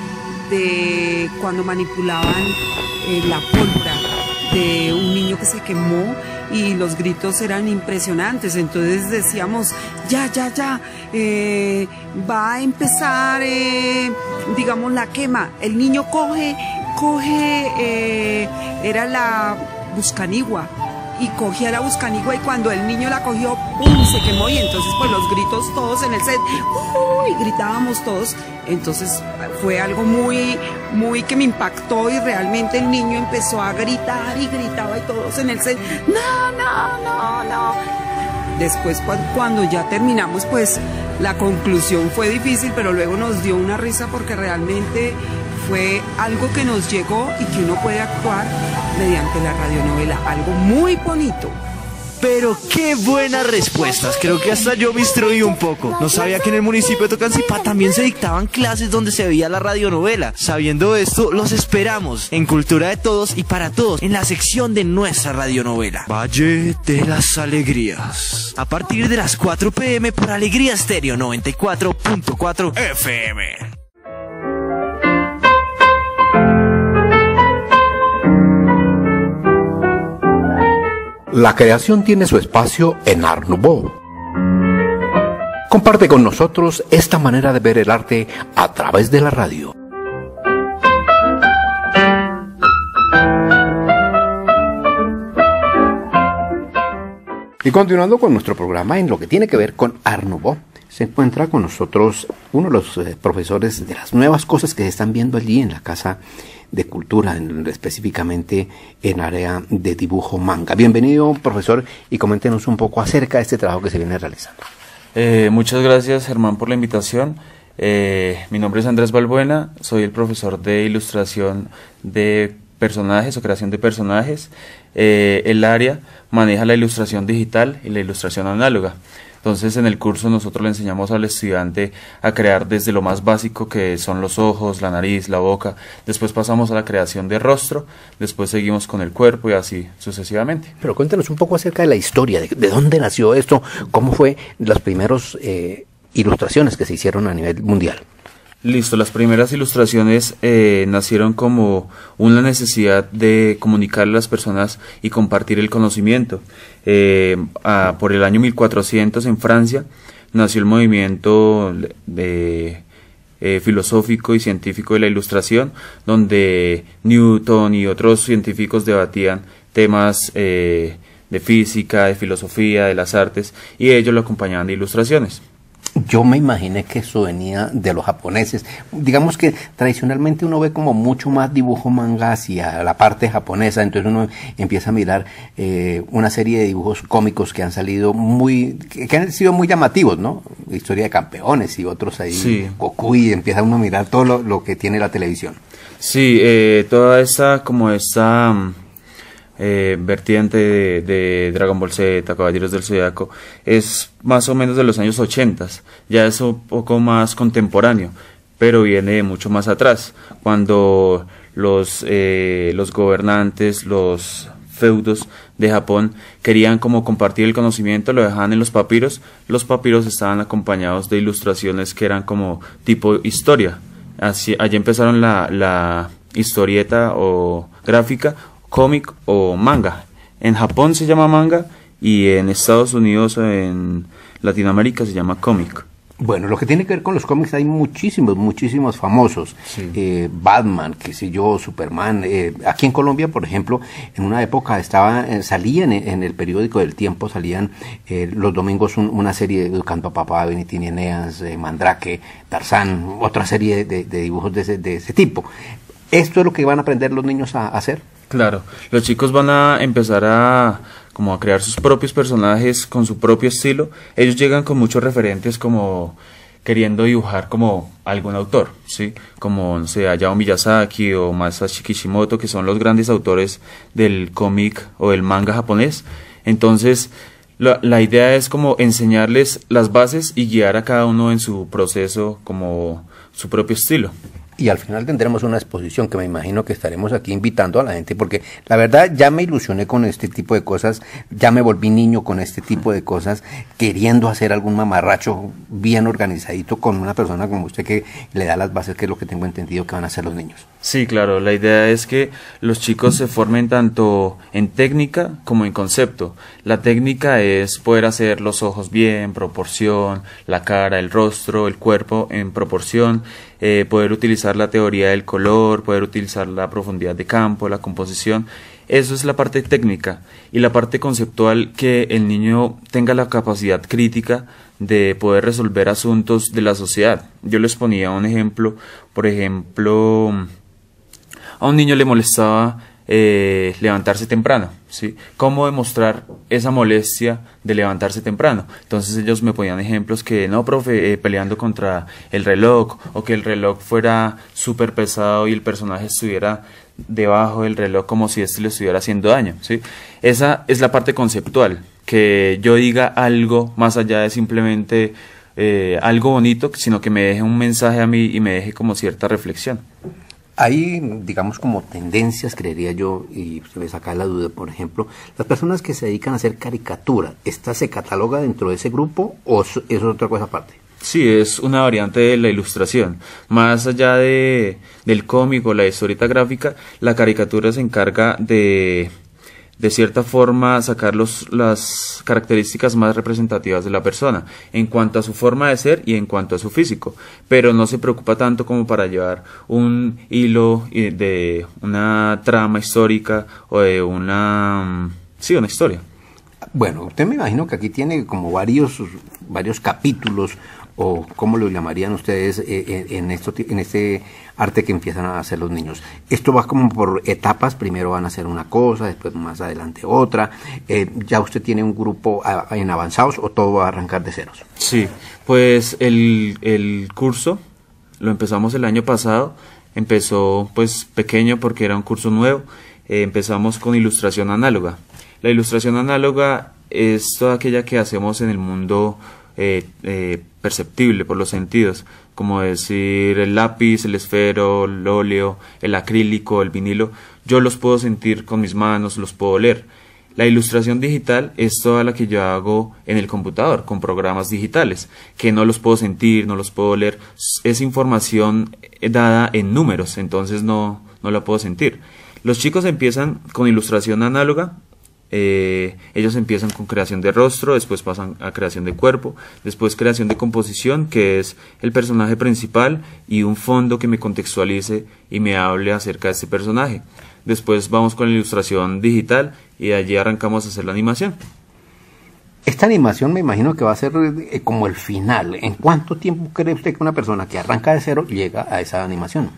de cuando manipulaban eh, la pólvora de un niño que se quemó, y los gritos eran impresionantes. Entonces decíamos, ya, ya, ya, eh, va a empezar, eh, digamos, la quema. El niño coge, coge, eh, era la buscanigua, y cogía la buscanigua, y cuando el niño la cogió, ¡pum!, se quemó, y entonces pues los gritos todos en el set, ¡uy!, gritábamos todos. Entonces fue algo muy, muy que me impactó, y realmente el niño empezó a gritar y gritaba, y todos en el set, no, no, no, no. Después cuando ya terminamos, pues la conclusión fue difícil, pero luego nos dio una risa porque realmente fue algo que nos llegó y que uno puede actuar mediante la radionovela, algo muy bonito. Pero qué buenas respuestas, creo que hasta yo me instruí un poco. No sabía que en el municipio de Tocancipá también se dictaban clases donde se veía la radionovela. Sabiendo esto, los esperamos en Cultura de Todos y para Todos, en la sección de nuestra radionovela Valle de las Alegrías, a partir de las cuatro pe eme por Alegría Estéreo noventa y cuatro punto cuatro efe eme. La creación tiene su espacio en Art Nouveau. Comparte con nosotros esta manera de ver el arte a través de la radio. Y continuando con nuestro programa en lo que tiene que ver con Art Nouveau, se encuentra con nosotros uno de los eh, profesores de las nuevas cosas que se están viendo allí en la Casa de Cultura, en, específicamente en área de dibujo manga. Bienvenido, profesor, y coméntenos un poco acerca de este trabajo que se viene realizando. Eh, muchas gracias, Germán, por la invitación. Eh, mi nombre es Andrés Balbuena, soy el profesor de ilustración de personajes o creación de personajes. Eh, el área maneja la ilustración digital y la ilustración análoga. Entonces, en el curso nosotros le enseñamos al estudiante a crear desde lo más básico, que son los ojos, la nariz, la boca. Después pasamos a la creación de rostro, después seguimos con el cuerpo y así sucesivamente. Pero cuéntanos un poco acerca de la historia, de, de dónde nació esto, cómo fue las primeras eh, ilustraciones que se hicieron a nivel mundial. Listo, las primeras ilustraciones eh, nacieron como una necesidad de comunicar a las personas y compartir el conocimiento. Eh, a, por el año mil cuatrocientos en Francia nació el movimiento de, eh, filosófico y científico de la ilustración, donde Newton y otros científicos debatían temas eh, de física, de filosofía, de las artes, y ellos lo acompañaban de ilustraciones. Yo me imaginé que eso venía de los japoneses. Digamos que tradicionalmente uno ve como mucho más dibujo manga hacia la parte japonesa, entonces uno empieza a mirar eh, una serie de dibujos cómicos que han salido muy, que, que han sido muy llamativos, ¿no? Historia de campeones y otros ahí, sí. Goku, y empieza uno a mirar todo lo, lo que tiene la televisión. Sí, eh, toda esa, como esta... Eh, vertiente de, de Dragon Ball Z, Caballeros del Zodiaco, es más o menos de los años ochenta, ya es un poco más contemporáneo, pero viene mucho más atrás, cuando los, eh, los gobernantes, los feudos de Japón querían como compartir el conocimiento, lo dejaban en los papiros. Los papiros estaban acompañados de ilustraciones que eran como tipo historia. Así, allí empezaron la, la historieta o gráfica, cómic o manga. En Japón se llama manga y en Estados Unidos o en Latinoamérica se llama cómic. Bueno, lo que tiene que ver con los cómics, hay muchísimos, muchísimos famosos. Sí. Eh, Batman, qué sé yo, Superman. Eh, aquí en Colombia, por ejemplo, en una época estaba, eh, salían en, en el periódico del Tiempo, salían eh, los domingos un, una serie de Educando a Papá, Benitín y Eneas, eh, Mandrake, Tarzán, otra serie de, de dibujos de ese, de ese tipo. ¿Esto es lo que van a aprender los niños a, a hacer? Claro, los chicos van a empezar a como a crear sus propios personajes con su propio estilo. Ellos llegan con muchos referentes como queriendo dibujar como algún autor, ¿sí? Como, no sé, Hayao Miyazaki o Masashi Kishimoto, que son los grandes autores del cómic o del manga japonés. Entonces, la, la idea es como enseñarles las bases y guiar a cada uno en su proceso como su propio estilo. Y al final tendremos una exposición que me imagino que estaremos aquí invitando a la gente, porque la verdad ya me ilusioné con este tipo de cosas, ya me volví niño con este tipo de cosas, queriendo hacer algún mamarracho bien organizadito con una persona como usted que le da las bases, que es lo que tengo entendido que van a hacer los niños. Sí, claro, la idea es que los chicos se formen tanto en técnica como en concepto. La técnica es poder hacer los ojos bien, proporción, la cara, el rostro, el cuerpo en proporción, eh, poder utilizar la teoría del color, poder utilizar la profundidad de campo, la composición. Eso es la parte técnica, y la parte conceptual, que el niño tenga la capacidad crítica de poder resolver asuntos de la sociedad. Yo les ponía un ejemplo, por ejemplo, a un niño le molestaba eh, levantarse temprano, ¿sí? ¿Cómo demostrar esa molestia de levantarse temprano? Entonces ellos me ponían ejemplos que, no, profe, eh, peleando contra el reloj, o que el reloj fuera súper pesado y el personaje estuviera debajo del reloj como si este le estuviera haciendo daño, ¿sí? Esa es la parte conceptual, que yo diga algo más allá de simplemente eh, algo bonito, sino que me deje un mensaje a mí y me deje como cierta reflexión. Hay, digamos, como tendencias, creería yo, y se me saca la duda, por ejemplo, las personas que se dedican a hacer caricatura, ¿esta se cataloga dentro de ese grupo o es otra cosa aparte? Sí, es una variante de la ilustración. Más allá de, del cómic o la historieta gráfica, la caricatura se encarga de, de cierta forma, sacar los, las características más representativas de la persona, en cuanto a su forma de ser y en cuanto a su físico, pero no se preocupa tanto como para llevar un hilo de una trama histórica o de una, sí, una historia. Bueno, usted me imagino que aquí tiene como varios, varios capítulos, o cómo lo llamarían ustedes eh, en, esto, en este arte que empiezan a hacer los niños. Esto va como por etapas, primero van a hacer una cosa, después más adelante otra. Eh, ¿Ya usted tiene un grupo a, en avanzados o todo va a arrancar de ceros? Sí, pues el, el curso lo empezamos el año pasado, empezó pues pequeño porque era un curso nuevo, eh, empezamos con ilustración análoga. La ilustración análoga es toda aquella que hacemos en el mundo eh, eh, perceptible por los sentidos, como decir el lápiz, el esfero, el óleo, el acrílico, el vinilo. Yo los puedo sentir con mis manos, los puedo leer. La ilustración digital es toda la que yo hago en el computador, con programas digitales, que no los puedo sentir, no los puedo leer. Es información dada en números, entonces no, no la puedo sentir. Los chicos empiezan con ilustración análoga. Eh, ellos empiezan con creación de rostro, después pasan a creación de cuerpo, después creación de composición, que es el personaje principal y un fondo que me contextualice y me hable acerca de este personaje. Después vamos con la ilustración digital y de allí arrancamos a hacer la animación. Esta animación me imagino que va a ser eh, como el final. ¿En cuánto tiempo cree usted que una persona que arranca de cero llega a esa animación?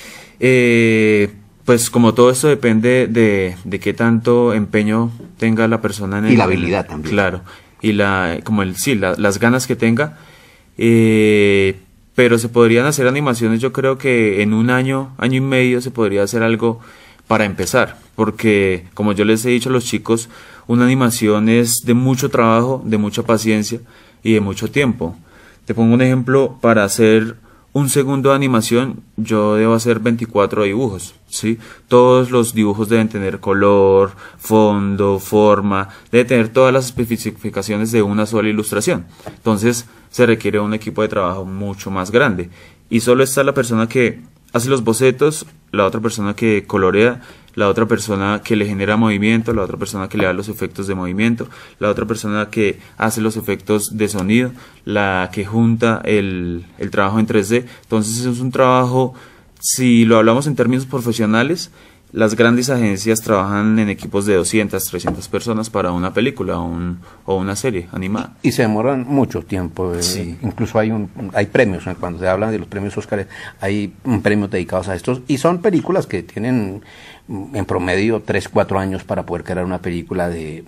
Eh... Pues como todo esto depende de, de qué tanto empeño tenga la persona en el... Y la habilidad también. Claro, y la, como el, sí, la, las ganas que tenga, eh, pero se podrían hacer animaciones, yo creo que en un año, año y medio se podría hacer algo para empezar, porque como yo les he dicho a los chicos, una animación es de mucho trabajo, de mucha paciencia y de mucho tiempo. Te pongo un ejemplo, para hacer un segundo de animación yo debo hacer veinticuatro dibujos, ¿sí? Todos los dibujos deben tener color, fondo, forma, debe tener todas las especificaciones de una sola ilustración. Entonces se requiere un equipo de trabajo mucho más grande. Y solo está la persona que hace los bocetos, la otra persona que colorea, la otra persona que le genera movimiento, la otra persona que le da los efectos de movimiento, la otra persona que hace los efectos de sonido, la que junta el, el trabajo en tres D. Entonces es un trabajo, si lo hablamos en términos profesionales, las grandes agencias trabajan en equipos de doscientas, trescientas personas para una película o, un, o una serie animada. Y se demoran mucho tiempo, eh, sí. Incluso hay un hay premios, ¿eh? Cuando se habla de los premios Óscar, hay premios dedicados a estos, y son películas que tienen en promedio tres, cuatro años para poder crear una película de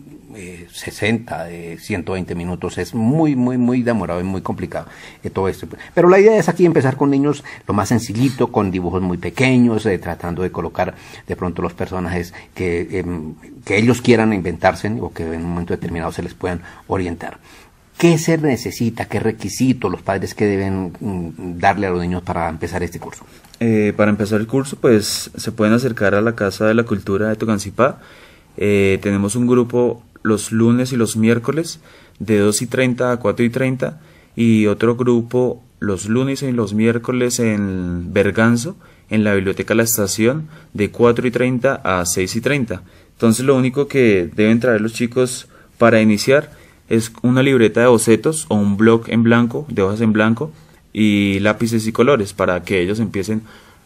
eh, sesenta, de ciento veinte minutos. Es muy, muy, muy demorado y muy complicado eh, todo esto. Pero la idea es aquí empezar con niños lo más sencillito, con dibujos muy pequeños, eh, tratando de colocar de pronto los personajes que, eh, que ellos quieran inventarse o que en un momento determinado se les puedan orientar. ¿Qué se necesita? ¿Qué requisitos los padres que deben mm, darle a los niños para empezar este curso? Eh, para empezar el curso, pues se pueden acercar a la Casa de la Cultura de Tocancipá. Eh, tenemos un grupo los lunes y los miércoles de dos y treinta a cuatro y treinta, y otro grupo los lunes y los miércoles en Berganzo, en la Biblioteca La Estación, de cuatro y treinta a seis y treinta. Entonces lo único que deben traer los chicos para iniciar es una libreta de bocetos o un bloc en blanco, de hojas en blanco, y lápices y colores para que ellos empiecen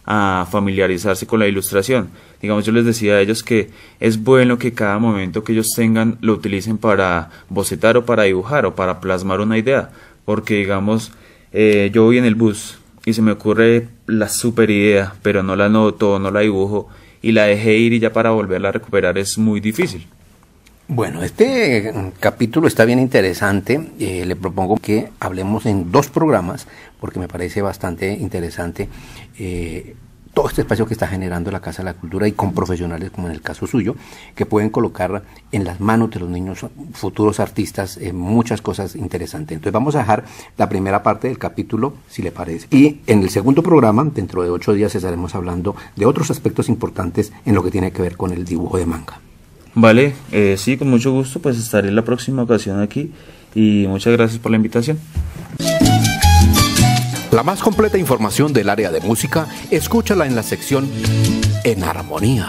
a familiarizarse con la ilustración. Digamos, yo les decía a ellos que es bueno que cada momento que ellos tengan lo utilicen para bocetar o para dibujar o para plasmar una idea, porque digamos, eh, yo voy en el bus y se me ocurre la super idea, pero no la anoto, no la dibujo y la dejé ir, y ya para volverla a recuperar es muy difícil. Bueno, este capítulo está bien interesante. Eh, le propongo que hablemos en dos programas, porque me parece bastante interesante eh, todo este espacio que está generando la Casa de la Cultura, y con profesionales como en el caso suyo, que pueden colocar en las manos de los niños futuros artistas eh, muchas cosas interesantes. Entonces vamos a dejar la primera parte del capítulo, si le parece. Y en el segundo programa, dentro de ocho días, estaremos hablando de otros aspectos importantes en lo que tiene que ver con el dibujo de manga. Vale, eh, sí, con mucho gusto, pues estaré en la próxima ocasión aquí, y muchas gracias por la invitación. La más completa información del área de música, escúchala en la sección En Armonía.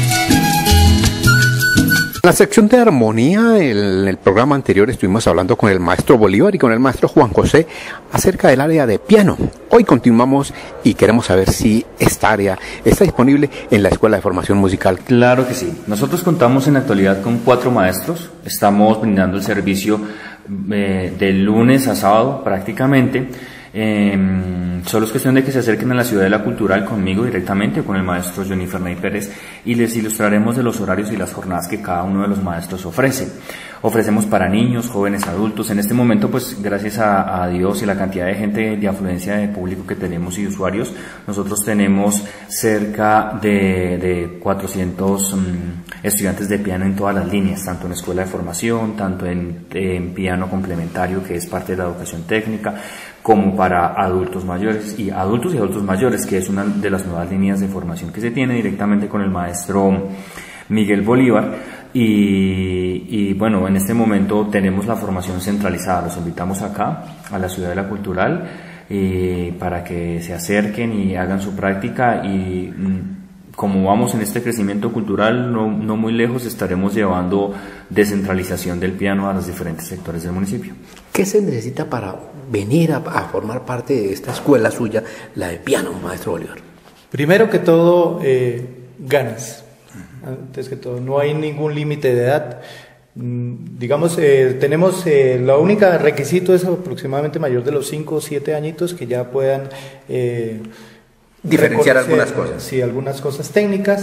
En la sección de Armonía, en el programa anterior estuvimos hablando con el maestro Bolívar y con el maestro Juan José acerca del área de piano. Hoy continuamos y queremos saber si esta área está disponible en la Escuela de Formación Musical. Claro que sí. Nosotros contamos en la actualidad con cuatro maestros. Estamos brindando el servicio eh, de lunes a sábado prácticamente. Eh, solo es cuestión de que se acerquen a la Ciudad de la Cultural conmigo directamente, con el maestro Johnny Ferney Pérez, y les ilustraremos de los horarios y las jornadas que cada uno de los maestros ofrece. Ofrecemos para niños, jóvenes, adultos. En este momento, pues gracias a, a Dios y la cantidad de gente, de afluencia de público que tenemos y de usuarios, nosotros tenemos cerca de, de cuatrocientos um, estudiantes de piano en todas las líneas, tanto en escuela de formación, tanto en, en piano complementario, que es parte de la educación técnica, como para adultos mayores y adultos y adultos mayores, que es una de las nuevas líneas de formación que se tiene directamente con el maestro Miguel Bolívar. Y, y bueno, en este momento tenemos la formación centralizada. Los invitamos acá a la Ciudad de la Cultural y para que se acerquen y hagan su práctica, y como vamos en este crecimiento cultural, no, no muy lejos estaremos llevando descentralización del piano a los diferentes sectores del municipio. ¿Qué se necesita para venir a, a formar parte de esta escuela suya, la de piano, maestro Bolívar? Primero que todo, eh, ganas. Antes que todo, no hay ningún límite de edad. Mm, digamos, eh, tenemos, eh, la única requisito es aproximadamente mayor de los cinco o siete añitos, que ya puedan eh, diferenciar algunas cosas. Sí, algunas cosas técnicas.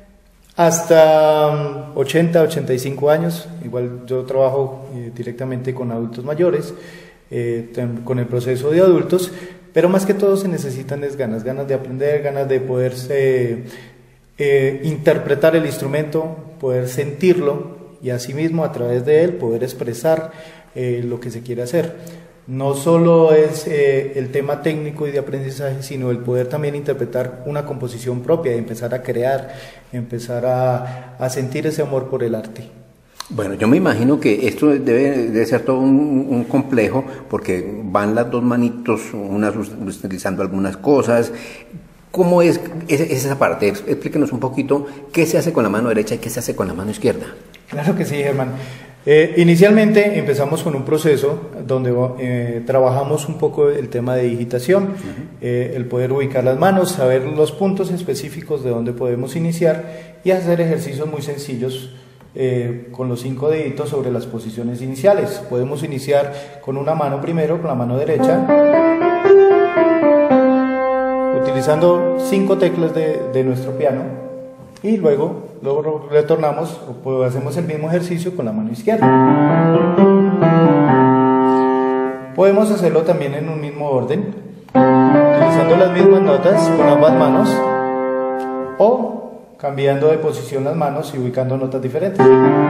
Hasta ochenta, ochenta y cinco años. Igual yo trabajo eh, directamente con adultos mayores, eh, con el proceso de adultos, pero más que todo se necesitan es ganas, ganas de aprender, ganas de poderse eh, interpretar el instrumento, poder sentirlo, y asimismo a través de él poder expresar eh, lo que se quiere hacer. No solo es eh, el tema técnico y de aprendizaje, sino el poder también interpretar una composición propia, y empezar a crear, empezar a, a sentir ese amor por el arte. Bueno, yo me imagino que esto debe, debe ser todo un, un complejo, porque van las dos manitos, unas utilizando algunas cosas. ¿Cómo es, es, es esa parte? Explíquenos un poquito qué se hace con la mano derecha y qué se hace con la mano izquierda. Claro que sí, Germán. Eh, inicialmente empezamos con un proceso donde eh, trabajamos un poco el tema de digitación, uh-huh. eh, el poder ubicar las manos, saber los puntos específicos de donde podemos iniciar y hacer ejercicios muy sencillos eh, con los cinco deditos sobre las posiciones iniciales. Podemos iniciar con una mano primero, con la mano derecha, utilizando cinco teclas de, de nuestro piano. Y luego, luego retornamos o hacemos el mismo ejercicio con la mano izquierda. Podemos hacerlo también en un mismo orden, utilizando las mismas notas con ambas manos o cambiando de posición las manos y ubicando notas diferentes.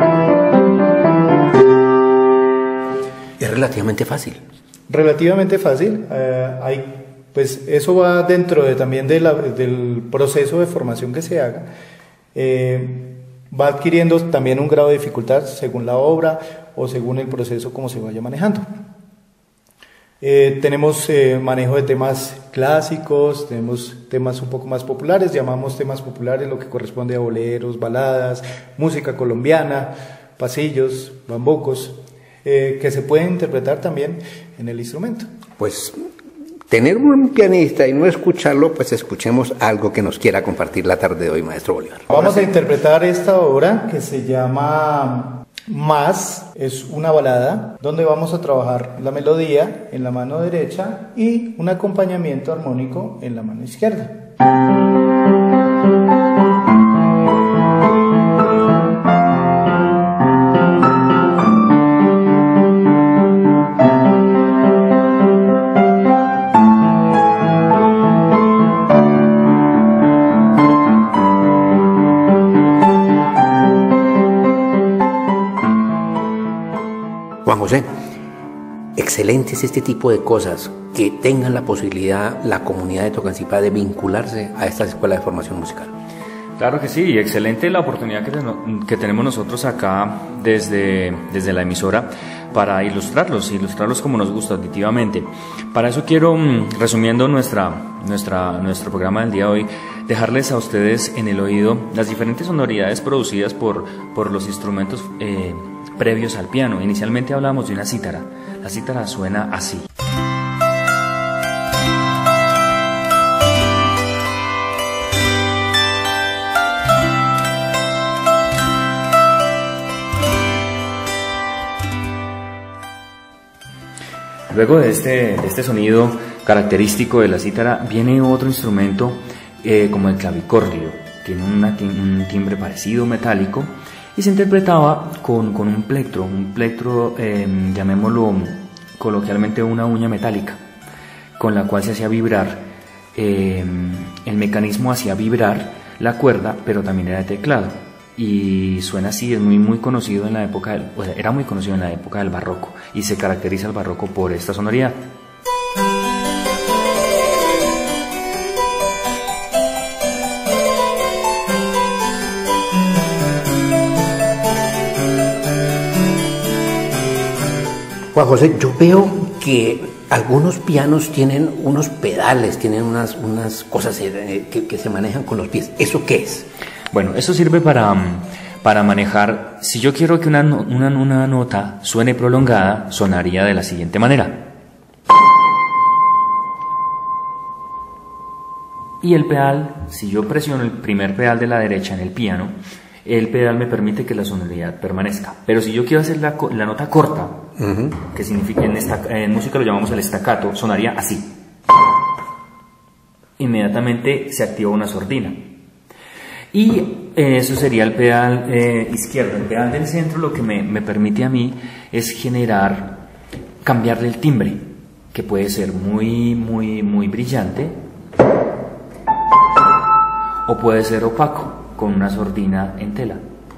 Es relativamente fácil. Relativamente fácil. Eh, hay, pues eso va dentro de, también de la, del proceso de formación que se haga. Eh, va adquiriendo también un grado de dificultad según la obra o según el proceso como se vaya manejando. Eh, tenemos eh, manejo de temas clásicos, tenemos temas un poco más populares, llamamos temas populares lo que corresponde a boleros, baladas, música colombiana, pasillos, bambucos, eh, que se pueden interpretar también en el instrumento. Pues tener un pianista y no escucharlo, pues escuchemos algo que nos quiera compartir la tarde de hoy, maestro Bolívar. Vamos a interpretar esta obra que se llama Más, es una balada donde vamos a trabajar la melodía en la mano derecha y un acompañamiento armónico en la mano izquierda. Juan José, excelente es este tipo de cosas, que tengan la posibilidad la comunidad de Tocancipá de vincularse a estas escuelas de formación musical. Claro que sí, excelente la oportunidad que, ten- que tenemos nosotros acá desde, desde la emisora para ilustrarlos, ilustrarlos como nos gusta auditivamente. Para eso quiero, resumiendo nuestra, nuestra, nuestro programa del día de hoy, dejarles a ustedes en el oído las diferentes sonoridades producidas por, por los instrumentos eh, previos al piano. Inicialmente hablamos de una cítara. La cítara suena así. Luego de este, de este sonido característico de la cítara viene otro instrumento eh, como el clavicordio. Tiene una, un timbre parecido, metálico, y se interpretaba con, con un plectro, un plectro, eh, llamémoslo coloquialmente una uña metálica, con la cual se hacía vibrar, eh, el mecanismo hacía vibrar la cuerda, pero también era de teclado, y suena así, es muy, muy conocido en la época, del, o sea, era muy conocido en la época del barroco, y se caracteriza el barroco por esta sonoridad. Juan José, yo veo que algunos pianos tienen unos pedales, tienen unas, unas cosas eh, que, que se manejan con los pies. ¿Eso qué es? Bueno, eso sirve para, para manejar, si yo quiero que una, una, una nota suene prolongada, sonaría de la siguiente manera. Y el pedal, si yo presiono el primer pedal de la derecha en el piano, el pedal me permite que la sonoridad permanezca. Pero si yo quiero hacer la, la nota corta, uh-huh. que significa en, esta, en música lo llamamos el staccato, sonaría así. Inmediatamente se activa una sordina. Y eh, eso sería el pedal eh, izquierdo. El pedal del centro lo que me, me permite a mí es generar, cambiarle el timbre, que puede ser muy, muy, muy brillante, o puede ser opaco, con una sordina en tela.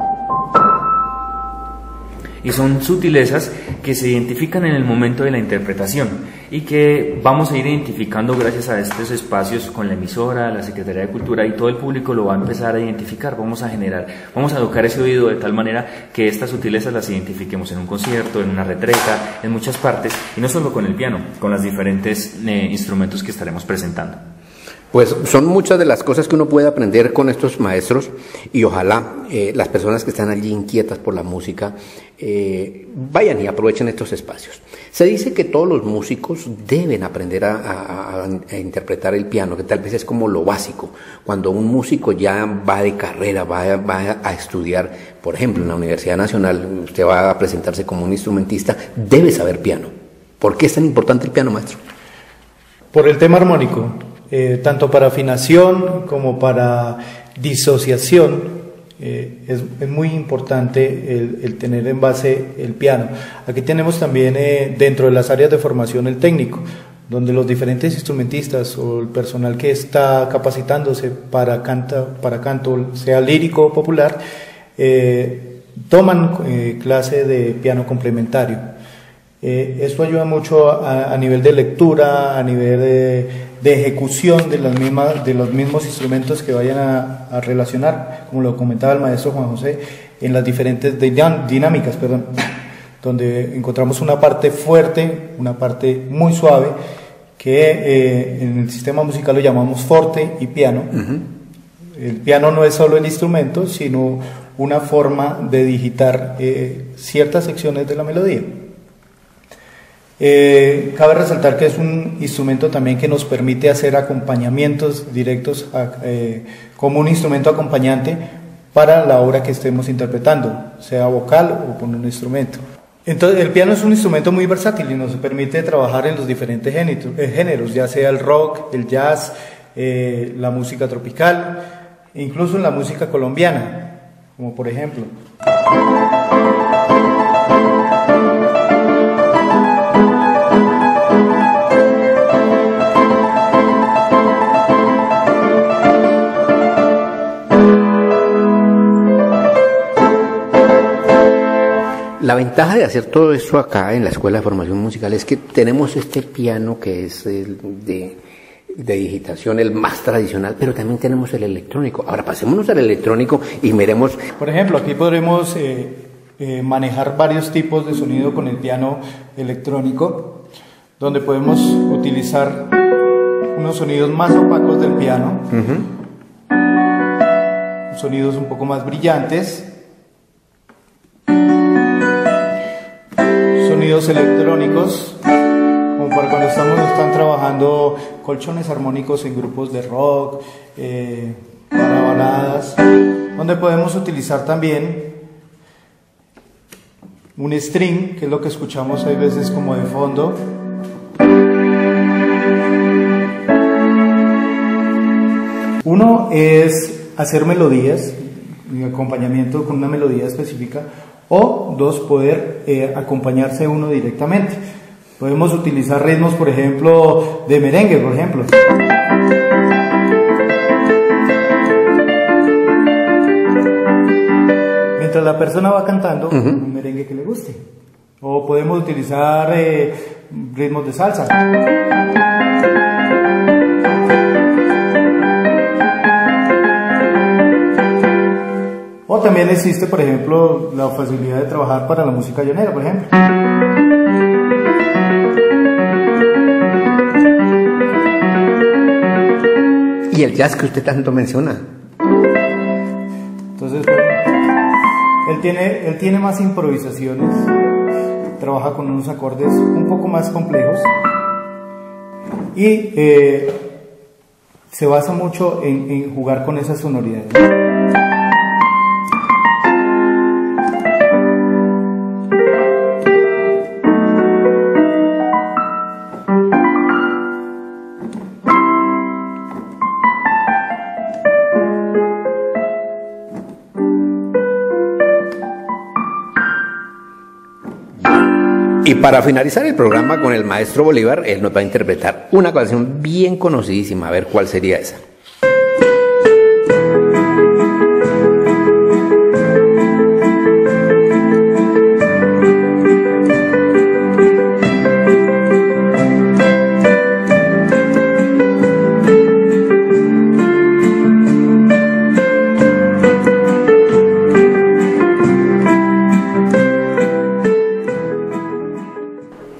Y son sutilezas que se identifican en el momento de la interpretación y que vamos a ir identificando gracias a estos espacios con la emisora, la Secretaría de Cultura, y todo el público lo va a empezar a identificar. Vamos a generar, vamos a educar ese oído de tal manera que estas sutilezas las identifiquemos en un concierto, en una retreta, en muchas partes, y no solo con el piano, con los diferentes eh, instrumentos que estaremos presentando. Pues son muchas de las cosas que uno puede aprender con estos maestros y ojalá eh, las personas que están allí inquietas por la música eh, vayan y aprovechen estos espacios. Se dice que todos los músicos deben aprender a, a, a interpretar el piano, que tal vez es como lo básico. Cuando un músico ya va de carrera, va, va a estudiar, por ejemplo, en la Universidad Nacional, usted va a presentarse como un instrumentista, debe saber piano. ¿Por qué es tan importante el piano, maestro? Por el tema armónico. Eh, tanto para afinación como para disociación, eh, es, es muy importante el, el tener en base el piano. Aquí tenemos también eh, dentro de las áreas de formación el técnico, donde los diferentes instrumentistas o el personal que está capacitándose para, canta, para canto, sea lírico o popular, eh, toman eh, clase de piano complementario. Eh, esto ayuda mucho a, a nivel de lectura, a nivel de, de ejecución de, las mismas, de los mismos instrumentos que vayan a, a relacionar, como lo comentaba el maestro Juan José, en las diferentes dinámicas, perdón, donde encontramos una parte fuerte, una parte muy suave, que eh, en el sistema musical lo llamamos forte y piano. Uh-huh. El piano no es solo el instrumento, sino una forma de digitar eh, ciertas secciones de la melodía. Eh, cabe resaltar que es un instrumento también que nos permite hacer acompañamientos directos a, eh, como un instrumento acompañante para la obra que estemos interpretando, sea vocal o con un instrumento. Entonces el piano es un instrumento muy versátil y nos permite trabajar en los diferentes géneros, ya sea el rock, el jazz, eh, la música tropical, incluso en la música colombiana, como por ejemplo. La ventaja de hacer todo esto acá en la Escuela de Formación Musical es que tenemos este piano que es el de, de digitación, el más tradicional, pero también tenemos el electrónico. Ahora pasémonos al electrónico y miremos. Por ejemplo, aquí podremos eh, eh, manejar varios tipos de sonido con el piano electrónico, donde podemos utilizar unos sonidos más opacos del piano, uh-huh. sonidos un poco más brillantes, sonidos electrónicos, como para cuando estamos, están trabajando colchones armónicos en grupos de rock, eh, para baladas, donde podemos utilizar también un string, que es lo que escuchamos hay veces como de fondo. Uno es hacer melodías, en acompañamiento con una melodía específica, o dos, poder eh, acompañarse uno directamente. Podemos utilizar ritmos, por ejemplo, de merengue, por ejemplo. Mientras la persona va cantando, uh-huh. un merengue que le guste. O podemos utilizar eh, ritmos de salsa. O también existe, por ejemplo, la facilidad de trabajar para la música llanera, por ejemplo. Y el jazz que usted tanto menciona. Entonces, bueno, él tiene, él tiene más improvisaciones, trabaja con unos acordes un poco más complejos y eh, se basa mucho en, en jugar con esas sonoridades. Y para finalizar el programa con el maestro Bolívar, él nos va a interpretar una canción bien conocidísima. A ver cuál sería esa.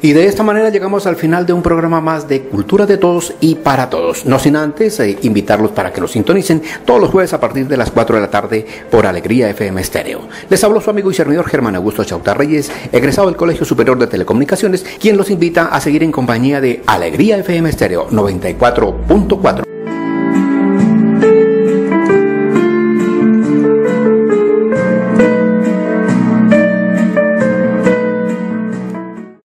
Y de esta manera llegamos al final de un programa más de Cultura de Todos y para Todos. No sin antes eh, invitarlos para que nos sintonicen todos los jueves a partir de las cuatro de la tarde por Alegría F M Estéreo. Les habló su amigo y servidor Germán Augusto Chautar Reyes, egresado del Colegio Superior de Telecomunicaciones, quien los invita a seguir en compañía de Alegría F M Estéreo noventa y cuatro punto cuatro.